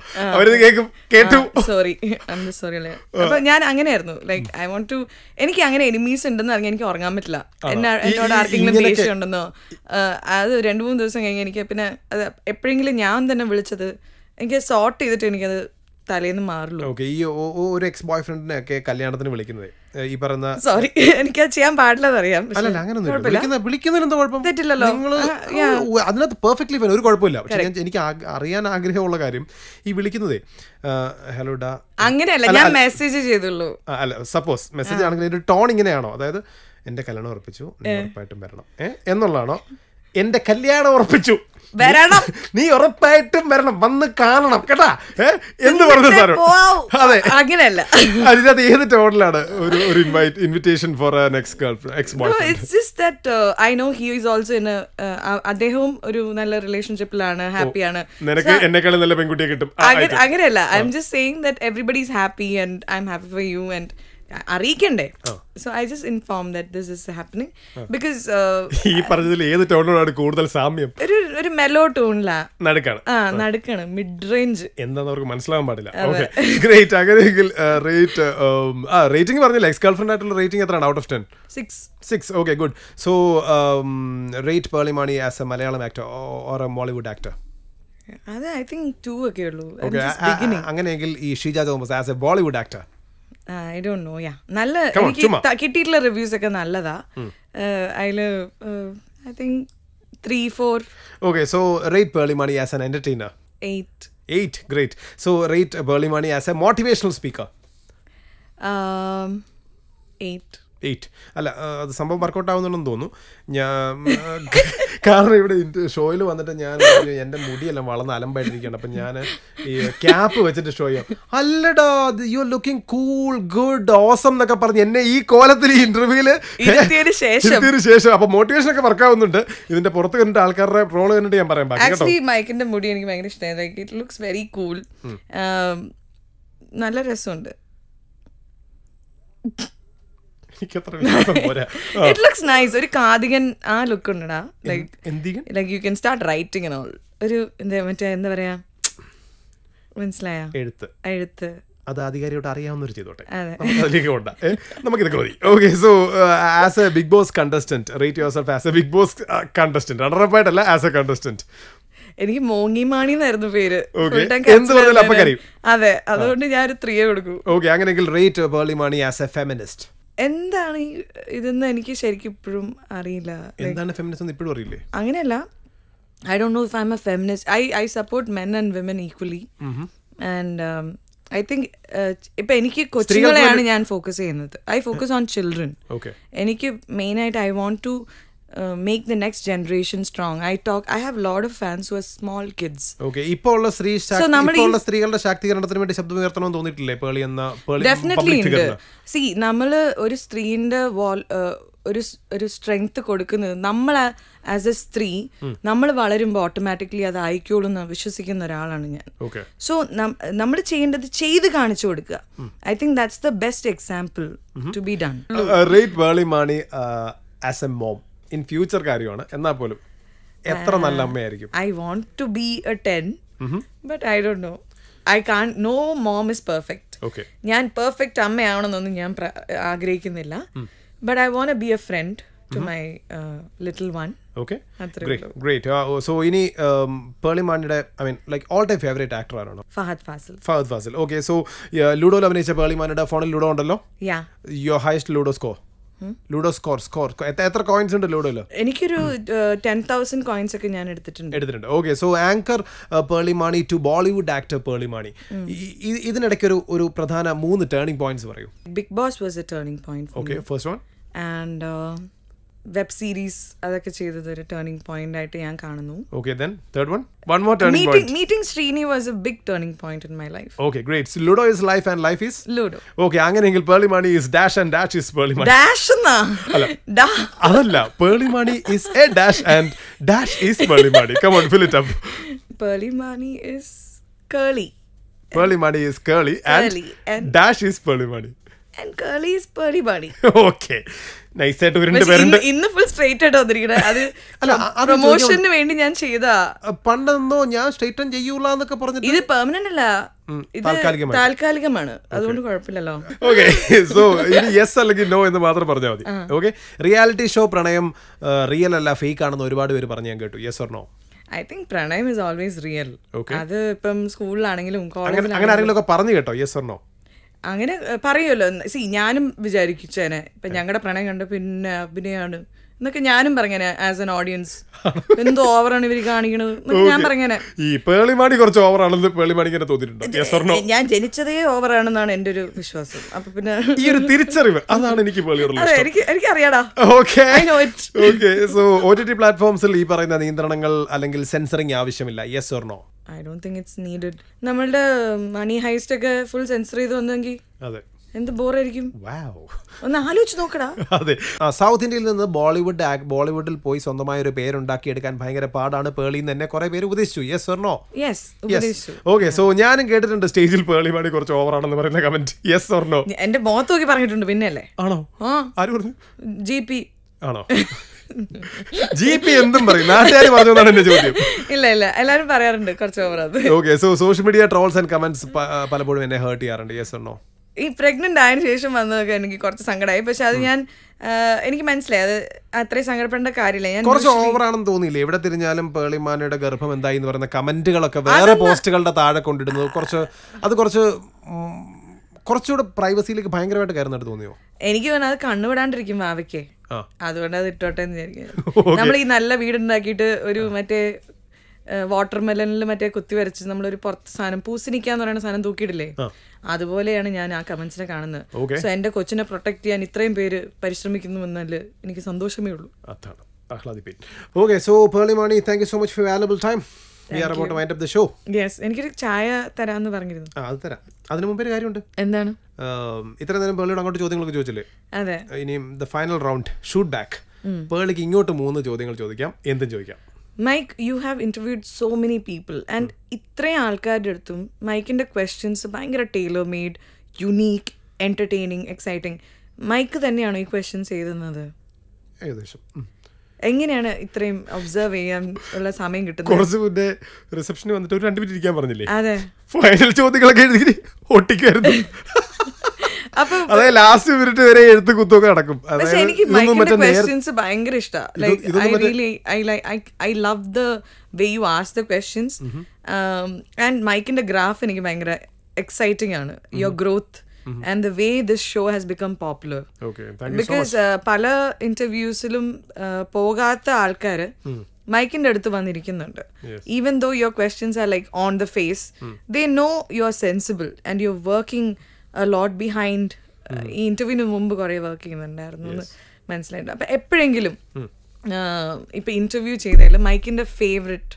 സോറി, അല്ലേ. അപ്പൊ ഞാൻ അങ്ങനെയായിരുന്നു. ലൈക്ക് ഐ വോണ്ട് ടു, എനിക്ക് അങ്ങനെ എനിമീസ് ഉണ്ടെന്ന് അറിയാൻ എനിക്ക് ഉറങ്ങാൻ പറ്റില്ല. എന്നോട് ആർക്കെങ്കിലും ദേഷ്യം ഉണ്ടെന്നോ അത് 2-3 ദിവസം കഴിഞ്ഞ് എനിക്ക് പിന്നെ അത് എപ്പോഴെങ്കിലും ഞാൻ തന്നെ വിളിച്ചത് എനിക്ക് സോർട്ട് ചെയ്തിട്ട് എനിക്കത് തലേന്ന് മാറുള്ളൂ. ഓക്കെ, ഈ ഒരു എക്സ് ബോയ് ഫ്രണ്ടിനെ ഒക്കെ കല്യാണത്തിന് വിളിക്കുന്നത് ഈ പറയുന്ന സോറി എനിക്കത് ചെയ്യാൻ പാടില്ലെന്നറിയാം. അല്ലല്ല അങ്ങനൊന്നും വിളിക്കുന്നതിന് എന്താ കുഴപ്പം? തെറ്റില്ലല്ലോ. നിങ്ങൾ അതിനകത്ത് പെർഫെക്റ്റ്ലി ഫൈൻ, ഒരു കുഴപ്പമില്ല. പക്ഷെ എനിക്ക് അറിയാൻ ആഗ്രഹമുള്ള കാര്യം ഈ വിളിക്കുന്നതേ ഹലോ ഡാ അങ്ങനെയല്ല, ഞാൻ മെസ്സേജ് ചെയ്തുള്ളൂ. അല്ല, സപ്പോസ് മെസ്സേജ് ആണെങ്കിൽ ഒരു ടോൺ ഇങ്ങനെയാണോ? അതായത് എന്റെ കല്യാണം ഉറപ്പിച്ചു, നീ ഉറപ്പായിട്ടും വരണം എന്നുള്ളതാണോ? എന്റെ കല്യാണം ഉറപ്പിച്ചു, വരണം, നീ ഉറപ്പായിട്ടും വരണം, വന്ന് കാണണം കേട്ടാ എന്ന് പറഞ്ഞു സാറോ? അതെ, അങ്ങനെയല്ല. അതിനകത്ത് ഏത് ടോണിലാണ് ഒരു invitation for ex boy? It's just that I know he is also in അദ്ദേഹവും ഒരു നല്ല റിലേഷൻഷിപ്പിലാണ്, ഹാപ്പിയാണ്. നിനക്ക് എന്നെക്കാളും നല്ല പെൺകുട്ടിയെ കിട്ടും അങ്ങനെയല്ല. I'm just saying that everybody is happy and I'm happy for you and അറിയിക്കണ്ടേ. So I just inform that this is happening because ഈ പറഞ്ഞതിൽ ഏത് ടോണിലാണ് കൂടുതൽ സാമ്യം? ഒരു മെലോ ടോണിലാ, നടുക്കാണ്, മിഡ് റേഞ്ച്. എന്താന്ന് അവർക്ക് മനസ്സിലാവാൻ പാടില്ല. ഗ്രേറ്റ്. അങ്ങനെയെങ്കിൽ റേറ്റിംഗ് പറഞ്ഞില്ല, എക്സ് ഗേൾഫ്രണ്ട് ആയിട്ടുള്ള റേറ്റിംഗ് എത്രയാണ് out of 10? 6. Okay, good. So rate Pearle Maaney as a Malayalam actor or A Mollywood actor? അത് ഐ തിങ്ക് 2 ഒക്കെ ഉള്ളൂ. അങ്ങനെയെങ്കിൽ ഈ Sheeja Thomas as a Bollywood actor? I don't know. നല്ല എനിക്ക് കിട്ടിയിട്ടുള്ള റിവ്യൂസ് ഒക്കെ നല്ലതാ. അതില് I think 3-4. Okay, so rate Pearle Maaney as an entertainer? 8. Great. So rate Pearle Maaney as a motivational speaker? 8. അല്ല, അത് സംഭവം വർക്കൗട്ട് ആവുന്നുണ്ടെന്ന് തോന്നുന്നു. കാരണം ഇവിടെ ഷോയിൽ വന്നിട്ട് ഞാൻ എൻ്റെ മുടിയെല്ലാം വളർന്ന് അലമ്പായിട്ടിരിക്കുകയാണ്. അപ്പം ഞാൻ ഈ ക്യാപ്പ് വെച്ചിട്ട് ഷോ ചെയ്യാം. അല്ലടാ, you are looking cool, good, awesome എന്നൊക്കെ പറഞ്ഞ് എന്നെ ഈ കോലത്തിൽ ഈ ഇന്റർവ്യൂവില് ശേഷം അപ്പൊ മോട്ടിവേഷൻ ഒക്കെ വർക്കാവുന്നുണ്ട്. ഇതിന്റെ പുറത്ത് കണ്ടിട്ട് ആൾക്കാരുടെ റോള് കണ്ടിട്ട് ഞാൻ പറയാൻ ബാക്കി. മൈക്കിന്റെ മുടി എനിക്ക് ഭയങ്കര ഇഷ്ടമായി. ഇറ്റ് ലുക്സ് വെരി കൂൾ, നല്ല രസമുണ്ട്. It looks nice. ഒരു കാതികൻ ആ ലുക്ക് ഉണ്ടടാ. Like you can start writing and all. ഒരു എന്താ പറയാ, മനസ്സിലായ? എഴുത്ത് അത് അധികാരിയോട് അറിയാവുന്നവർ ചെയ്തോട്ടെ, നമുക്കിതൊക്കെ മതി. Okay, so as a Bigg Boss contestant, rate yourself as a Bigg Boss contestant, റണ്ണറപ്പായിട്ടല്ല, ആസ് എ കണ്ടസ്റ്റന്റ്. എനിക്ക് മോങ്ങി മാണി എന്നായിരുന്നു പേര്. അതെ, അതുകൊണ്ട് ഞാൻ ഒരു 3 കൊടുക്കും. ഓക്കെ, അങ്ങനെയെങ്കിൽ rate Pearle Maaney as a feminist? എന്താണ് ഇതെന്ന് എനിക്ക് ശരിക്കും ഇപ്പോഴും അറിയില്ല. എന്താണ് ഫെമിനിസം ഇപ്പോഴും അറിയില്ലേ? അങ്ങനെയല്ല, I don't know if I'm a feminist. I support men and women equally. And I think ഇപ്പം എനിക്ക് കൊച്ചുങ്ങളെയാണ് ഞാൻ ഫോക്കസ് ചെയ്യുന്നത്. I focus on children. എനിക്ക് മെയിനായിട്ട് I want to make the next generation strong. I have a lot of fans who are small kids. Okay, ഇപ്പോൾ ഉള്ള സ്ത്രീകളുടെ ശാക്തീകരണത്തിന് വേണ്ടി ശബ്ദം ഉയർത്തണമെന്ന് തോന്നിയിട്ടില്ലേ പേർളി എന്ന? ഡെഫിനറ്റ്ലി ഉണ്ട്. സി, നമ്മൾ ഒരു സ്ത്രീന്റെ ഒരു സ്ട്രെങ്ത് കൊടുക്കുന്നത്, നമ്മൾ ആസ് എ സ്ത്രീ നമ്മൾ വളരുമ്പോൾ ഓട്ടോമാറ്റിക്കലി അത് ആയിക്കോളും എന്ന് വിശ്വസിക്കുന്ന ഒരാളാണ് ഞാൻ. സോ നമ്മൾ ചെയ്യേണ്ടത് ചെയ്ത് കാണിച്ചു കൊടുക്കുക. I think that's the best example to be done. Rate Pearle Maaney as a mom in future കാര്യമാണ്, എന്നാൽ പോലും എത്ര നല്ല അമ്മയായിരിക്കും? I want to be a 10, but I don't know. I can. No mom is perfect. ഞാൻ പെർഫെക്റ്റ് അമ്മയാവണമെന്നൊന്നും ഞാൻ ആഗ്രഹിക്കുന്നില്ല. But I want be a friend to my little one. Okay, great. So ഇനി പേർളി മാണിയുടെ all time favorite actor ആരാണ്? Fahad Fazil. Okay, so ലുഡോയിൽ അഭിനയിച്ച പേർളി മാണിയുടെ ഫോണിൽ ലുഡോ ഉണ്ടല്ലോ. Your highest ludo score? Ludo score എത്ര കോയിൻസ് ഉണ്ട് ലുഡോയില്? എനിക്കൊരു 10,000 കോയിൻസ് ഒക്കെ ഞാൻ എടുത്തിട്ടുണ്ട്. Okay, so anchor Pearle Maaney to Bollywood actor Pearle Maaney, ഇതിനിടയ്ക്ക് ഒരു പ്രധാന 3 ടേണിംഗ് പോയിന്റ്സ് പറയൂ. Bigg Boss was a turning point. Okay, first one. And web series അതൊക്കെ ചെയ്തത് ഒരു ടേണിംഗ് പോയിന്റ് ആയിട്ട് ഞാൻ കാണുന്നു. Okay, then third one. One more turning point. Meeting Srini was a big turning point in my life. Okay, great. So Ludo is life and life is Ludo. Okay, അങ്ങനെയെങ്കിൽ Pearle Maaney is dash and dash is Pearle Mani. Dash എന്നാ? അതല്ല, Pearle Maaney is a dash and dash is Pearle Maaney. Come on, fill it up. Pearle Maaney is curly. Pearle Maaney is curly and dash is Pearle Maaney. And curly is Pearle Maaney. Okay. Nice ആയിട്ട് രണ്ട് പേരുണ്ട്. ഇന്ന് full straight ആയിട്ട് വന്നിരിക്കണേ. അത് പ്രൊമോഷന് വേണ്ടി ഞാൻ ചെയ്താ. പണ്ടെന്നോ ഞാൻ സ്ട്രൈറ്റൻ ചെയ്യൂലെന്നൊക്കെ പറഞ്ഞിട്ട്. ഇത് പെർമനന്റ് അല്ല, ഇത് താൽക്കാലികമാണ്, അതുകൊണ്ട് കുഴപ്പമില്ലല്ലോ. ഓക്കെ, സോ ഇനി യെസ് അല്ലെങ്കിൽ നോ എന്ന് മാത്രം പറഞ്ഞാൽ മതി. ഓക്കെ, റിയാലിറ്റി ഷോ പ്രണയം റിയൽ അല്ല ഫേക്ക് ആണെന്ന് ഒരുപാട് പേര് പറഞ്ഞു ഞാൻ കേട്ടു. Yes or no? I think pranayam is always real. അത് ഇപ്പം സ്കൂളിലാണെങ്കിലും അങ്ങനെ ആരെങ്കിലും പറഞ്ഞു കേട്ടോ യെസ് ഓർ നോ? അങ്ങനെ പറയുമല്ലോ. സി ഞാനും വിചാരിച്ചേനെ ഇപ്പൊ ഞങ്ങളുടെ പ്രണയം കണ്ട പിന്നെ അഭിനയാണ് എന്നൊക്കെ ഞാനും പറഞ്ഞേനെ ആസ് എൻ ഓഡിയൻസ്. എന്തോ ഓവറാണ് ഇവർ കാണിക്കണത് ഞാൻ പറഞ്ഞേനെ. ഈ പേളി മാണി കുറച്ച് ഓവറാണെന്ന് പേളി മാണിക്ക് തോന്നിയിട്ടുണ്ട്. ഞാൻ ജനിച്ചതേ ഓവറാണെന്നാണ് എൻ്റെ ഒരു വിശ്വാസം. അപ്പൊ പിന്നെ ഈ ഒരു തിരിച്ചറിവ് അതാണ് എനിക്ക് എനിക്കറിയാടാ. സോ OTT പ്ലാറ്റ്ഫോംസിൽ ഈ പറയുന്ന നിയന്ത്രണങ്ങൾ അല്ലെങ്കിൽ സെൻസറിങ് ആവശ്യമില്ല, yes or no? I don't think it's needed. നമ്മളുടെ മണി ഹൈസ്റ്റ് ഒക്കെ ഫുൾ സെൻസർ ചെയ്ത് വന്നെങ്കിൽ അതെ എന്ത് ബോറായിരിക്കും. ഒന്ന് ആലോചിച്ച് നോക്കടാ. അതെ, സൗത്ത് ഇന്ത്യയിൽ നിന്ന് ബോളിവുഡിൽ പോയി സ്വന്തമായ ഒരു പേരുണ്ടാക്കിയെടുക്കാൻ ഭയങ്കര പാടാണ്. പേളിന്ന് തന്നെ കുറെ പേര് ഉപദേശിച്ചു, yes or no? Okay, so ഞാനും കേട്ടിട്ടുണ്ട് സ്റ്റേജിൽ പേളി മാണി കുറച്ച് ഓവറാണെന്ന് പറയുന്ന കമന്റ്, യെസ് ഓർ നോ? എന്റെ മുഖത്ത് നോക്കി പറഞ്ഞിട്ടുണ്ട്. പിന്നെ അല്ലേ? ആണോ? ആര് പറഞ്ഞു? GP ആണോ? GP എന്തും പറയും, നാട്ടുകാർ പറഞ്ഞതാണ് എന്റെ ചോദ്യം. ഇല്ല എല്ലാരും പറയാറുണ്ട് കുറച്ച് ഓവറാണ്. Okay, so social media trolls and comments പലപ്പോഴും എന്നെ ഹേർട്ട് ചെയ്യാറുണ്ട്, യെസ് ഓർ നോ? ഈ പ്രഗ്നന്റ് ആയതിനു ശേഷം വന്നതൊക്കെ എനിക്ക് കുറച്ച് സങ്കടമായി. പക്ഷെ അത് എനിക്ക് മനസ്സിലായി അത് അത്രയും സങ്കടപ്പെടേണ്ട കാര്യമില്ല. ഞാൻ കുറച്ച് ഓവറാണെന്ന് തോന്നിയില്ലേ? എവിടെ തിരിഞ്ഞാലും പേളി മാണിയുടെ ഗർഭം എന്തായി എന്ന് പറയുന്ന കമന്റുകളൊക്കെ വേറെ പോസ്റ്റുകളുടെ താഴെ കൊണ്ടിടുന്നത് കുറച്ചുകൂടെ പ്രൈവസിയിലേക്ക് ഭയങ്കരമായിട്ട് കയറുന്നിട്ട് തോന്നിയോ? എനിക്ക് അത് കണ്ണുവിടാണ്ടിരിക്കും വാവയ്ക്ക്, അതുകൊണ്ട് അത് ഇട്ടോട്ടെ എന്ന് വിചാരിക്കും. നമ്മൾ ഈ നല്ല വീടുണ്ടാക്കിയിട്ട് ഒരു മറ്റേ വാട്ടർ മെലനിൽ മറ്റേ കുത്തി വരച്ച് നമ്മളൊരു പുറത്ത് സാധനം പൂസണിക്കാന്ന് പറയുന്ന സാധനം തൂക്കിയിടില്ലേ, അതുപോലെയാണ് ഞാൻ ആ കമന്റ്സിനെ കാണുന്നത്. സോ എന്റെ കൊച്ചിനെ പ്രൊട്ടക്ട് ചെയ്യാൻ ഇത്രയും പേര് പരിശ്രമിക്കുന്നു എന്നാൽ എനിക്ക് സന്തോഷമേ ഉള്ളൂ. Okay, so Pearle Maaney, thank you so much for your valuable time. We are about to wind up the show. Yes, എനിക്കൊരു ചായ തരാമെന്ന് പറഞ്ഞിരുന്നു. അത് തരാം. അതിന് മുമ്പേ ഒരു കാര്യമുണ്ട്. എന്താണ്? ഇത്ര നേരം പേളിയോട് അങ്ങോട്ട് ചോദ്യങ്ങളൊക്കെ ചോദിച്ചില്ലേ? അതെ. ഇനിയും the final round shoot back. പേളിക്ക് ഇങ്ങോട്ട് 3 ചോദ്യങ്ങൾ ചോദിക്കാം, എന്തും ചോദിക്കാം. Mike, you have interviewed so many people and ഇത്രയും ആൾക്കാരുടെ അടുത്തും മൈക്കിന്റെ ക്വസ്റ്റ്യൻസ് ഭയങ്കര tailor made, unique, entertaining, exciting. Mike തന്നെയാണോ ഈ ക്വസ്റ്റ്യൻസ് എഴുതുന്നത്? ഏകദേശം. എങ്ങനെയാണ് ഇത്രയും ഒബ്സർവ് ചെയ്യാൻ ഉള്ള സമയം കിട്ടുന്നത്? കുറച്ച് മുന്നേ റിസപ്ഷന് വന്നിട്ട് ഒരു 2 മിനിറ്റ് ഇരിക്കാൻ പറഞ്ഞില്ലേ? അതെ, ഫൈനൽ ചോദ്യങ്ങളൊക്കെ എഴുതി ഒട്ടിക്കായിരുന്നു. അതെ, ലാസ്റ്റ് മിനിറ്റ് വരെ എഴുത്ത് കുത്തൊക്കെ നടക്കും. എനിക്ക് മൈക്കിന്റെ ക്വസ്റ്റ്യൻസ് ഭയങ്കര ഇഷ്ടമാണ്. I love the way you ask the questions. And മൈക്കിന്റെ ഗ്രാഫ് എനിക്ക് ഭയങ്കര എക്സൈറ്റിംഗ് ആണ്. Your growth and the way this show has become popular. Okay, thank you because so much. പല ഇന്റർവ്യൂസിലും പോകാത്ത ആൾക്കാർ മൈക്കിന്റെ അടുത്ത് വന്നിരിക്കുന്നുണ്ട്. Even though your questions are like on the face, they know you're sensible and you're working a lot behind. ഈ ഇന്റർവ്യൂവിന് മുമ്പ് കുറെ work ചെയ്യുന്നുണ്ടായിരുന്നു എന്ന് മനസ്സിലായിട്ടുണ്ട്. അപ്പൊ എപ്പോഴെങ്കിലും ഇപ്പൊ ഇന്റർവ്യൂ ചെയ്തതിൽ മൈക്കിന്റെ ഫേവറേറ്റ്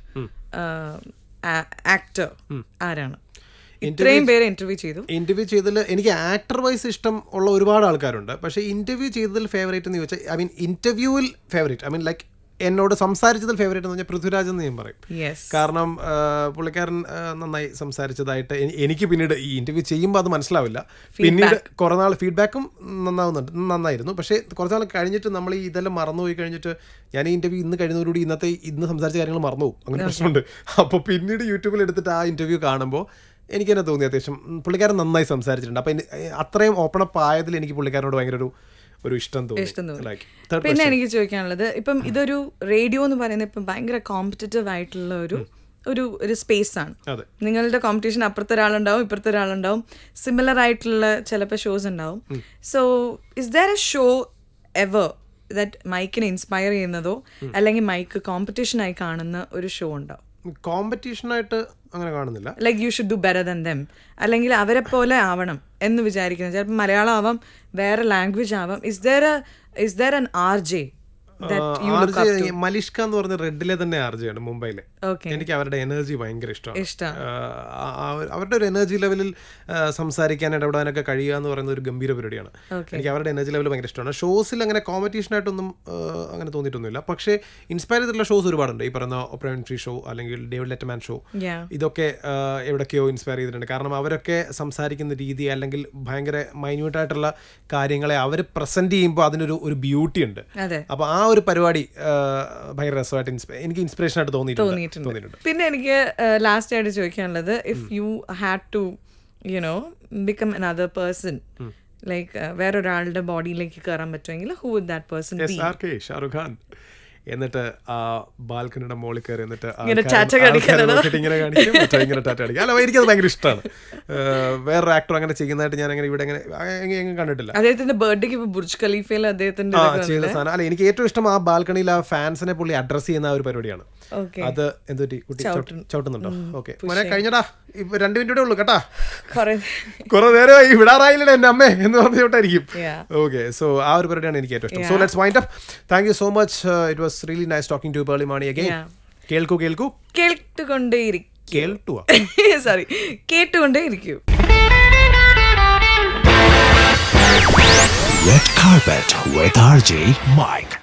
ആക്ടർ ആരാണ്? ഇത്രയും പേര് ഇന്റർവ്യൂ ചെയ്തതിൽ എനിക്ക് ആക്ടർ വൈസ് ഇഷ്ടം ഉള്ള ഒരുപാട് ആൾക്കാരുണ്ട്. പക്ഷേ ഇന്റർവ്യൂ ചെയ്തതിൽ ഫേവറേറ്റ് എന്ന് ചോദിച്ചാൽ, ഐ മീൻ ഇന്റർവ്യൂവിൽ ഫേവറേറ്റ്, ഐ മീൻ ലൈക്ക് എന്നോട് സംസാരിച്ചതിൽ ഫേവറേറ്റ് എന്ന് പറഞ്ഞാൽ പൃഥ്വിരാജ് എന്ന് ഞാൻ പറയും. കാരണം പുള്ളിക്കാരൻ നന്നായി സംസാരിച്ചതായിട്ട് എനിക്ക് പിന്നീട് ഈ ഇന്റർവ്യൂ ചെയ്യുമ്പോൾ അത് മനസ്സിലാവില്ല. പിന്നീട് കുറേ നാൾ ഫീഡ്ബാക്കും നന്നായിരുന്നു. പക്ഷേ കുറച്ച് നാൾ കഴിഞ്ഞിട്ട് നമ്മൾ ഈ ഇതെല്ലാം മറന്നുപോയി കഴിഞ്ഞിട്ട് ഞാൻ ഈ ഇന്റർവ്യൂ ഇന്ന് കഴിയുന്നതോടുകൂടി ഇന്ന് സംസാരിച്ച കാര്യങ്ങൾ മറന്നുപോകും. അങ്ങനെ പ്രശ്നമുണ്ട്. അപ്പോൾ പിന്നീട് യൂട്യൂബിൽ എടുത്തിട്ട് ആ ഇന്റർവ്യൂ കാണുമ്പോൾ എനിക്ക് തന്നെ തോന്നി അത്യാവശ്യം പുള്ളിക്കാരൻ നന്നായി സംസാരിച്ചിട്ടുണ്ട്. അപ്പം അത്രയും ഓപ്പൺ അപ്പ് ആയതിൽ എനിക്ക് പുള്ളിക്കാരനോട് ഭയങ്കര ഒരു ഇഷ്ടം തോന്നി. പിന്നെ എനിക്ക് ചോദിക്കാനുള്ളത്, ഇപ്പം ഇതൊരു റേഡിയോ എന്ന് പറയുന്നത് ഇപ്പം ഭയങ്കര കോമ്പറ്റീറ്റീവ് ആയിട്ടുള്ള ഒരു സ്പേസ് ആണ്. നിങ്ങളുടെ കോമ്പറ്റീഷൻ അപ്പുറത്തെ ഒരാളുണ്ടാവും, ഇപ്പുറത്തെ ഒരാളുണ്ടാവും, സിമിലർ ആയിട്ടുള്ള ചിലപ്പോൾ ഷോസ് ഉണ്ടാവും. So is there a show ever that മൈക്കിനെ ഇൻസ്പയർ ചെയ്യുന്നതോ അല്ലെങ്കിൽ മൈക്ക് കോമ്പറ്റീഷനായി കാണുന്ന ഒരു ഷോ ഉണ്ടാവും? കോമ്പറ്റീഷനായിട്ട് അങ്ങനെ കാണുന്നില്ല. Like you should do better than them, അല്ലെങ്കിൽ അവരെ പോലെ ആവണം എന്ന് വിചാരിക്കുന്നത്. ചിലപ്പോൾ മലയാളം ആവാം, വേറെ ലാംഗ്വേജ് ആവാം. Is there an RJ? Malishka എന്ന് പറഞ്ഞ റെഡിലെ തന്നെ RJ-ആണ്, മുംബൈയിലെ. എനിക്ക് അവരുടെ എനർജി ഭയങ്കര ഇഷ്ടമാണ്. അവരുടെ ഒരു എനർജി ലെവലിൽ സംസാരിക്കാൻ ഇടപെടാനൊക്കെ കഴിയുക എന്ന് പറയുന്ന ഒരു ഗംഭീര പരിപാടിയാണ്. എനിക്ക് അവരുടെ എനർജി ലെവൽ ഭയങ്കര ഇഷ്ടമാണ്. ഷോസിൽ അങ്ങനെ കോമ്പറ്റീഷനായിട്ടൊന്നും അങ്ങനെ തോന്നിയിട്ടൊന്നുമില്ല. പക്ഷേ ഇൻസ്പയർ ചെയ്തിട്ടുള്ള ഷോസ് ഒരുപാടുണ്ട്. ഈ പറയുന്ന ഓപ്ര വിൻഫ്രി ഷോ അല്ലെങ്കിൽ ഡേവിഡ് ലെറ്റർമാൻ ഷോ, ഇതൊക്കെ എവിടൊക്കെയോ ഇൻസ്പയർ ചെയ്തിട്ടുണ്ട്. കാരണം അവരൊക്കെ സംസാരിക്കുന്ന രീതി അല്ലെങ്കിൽ ഭയങ്കര മൈന്യൂട്ടായിട്ടുള്ള കാര്യങ്ങളെ അവർ പ്രസന്റ് ചെയ്യുമ്പോൾ അതിനൊരു ബ്യൂട്ടി ഉണ്ട്. അപ്പോൾ ആ ഒരു പരിപാടി ഭയങ്കര രസമായിട്ട് എനിക്ക് ഇൻസ്പിറേഷൻ ആയിട്ട് തോന്നിയിട്ടുണ്ട്. പിന്നെ എനിക്ക് ലാസ്റ്റ് ആയിട്ട് ചോദിക്കാനുള്ളത്, if you had to become another person, like വേറൊരാളുടെ ബോഡിയിലേക്ക് കയറാൻ പറ്റുമെങ്കിൽ who would that person be? Shahrukh Khan. എന്നിട്ട് ആ ബാൽക്കണിയുടെ മുകളിൽ കയറി എന്നിട്ട് ഇങ്ങനെ ടാറ്റ കാണിക്കാനാണോ? ഇങ്ങനെ കാണിക്കും, മറ്റേ ഇങ്ങനെ ടാറ്റ കാണിക്കും. അല്ല, എനിക്കത് ഭയങ്കര ഇഷ്ടമാണ്. വേറൊരു ആക്ടർ അങ്ങനെ ചെയ്യുന്നതായിട്ട് ഞാൻ അങ്ങനെ ഇവിടെ എങ്ങനെ കണ്ടിട്ടില്ല. അദ്ദേഹത്തിന്റെ ബർത്ത്ഡേക്ക് ഇപ്പൊ ബുർജ് ഖലീഫയിൽ അദ്ദേഹത്തിന്റെ ചെയ്യുന്ന സാധനം. അല്ല, എനിക്ക് ഏറ്റവും ഇഷ്ടം ആ ബാൽക്കണിയിൽ ആ ഫാൻസിനെ പുള്ളി അഡ്രസ് ചെയ്യുന്ന ആ ഒരു പരിപാടിയാണ്. അത് എന്തൊരു കുട്ടി ചവിട്ടുന്നുണ്ടോ? ഓക്കെ, മോനെ കഴിഞ്ഞടാ, ഇപ്പൊ 2 മിനിറ്റ് ഉള്ളൂ കേട്ടാ, കുറെ നേരമായി വിടാറായില്ലേ എന്റെ അമ്മേ എന്ന് പറഞ്ഞോട്ടായിരിക്കും. ഓക്കെ, സോ ആ ഒരു പരിപാടിയാണ് എനിക്ക് ഏറ്റവും ഇഷ്ടം. So let's wind up. Thank you so much. It was really nice talking to Pearle Maaney again. കേട്ടുകൊണ്ടേയിരിക്കൂ. Red Carpet with RJ Mike.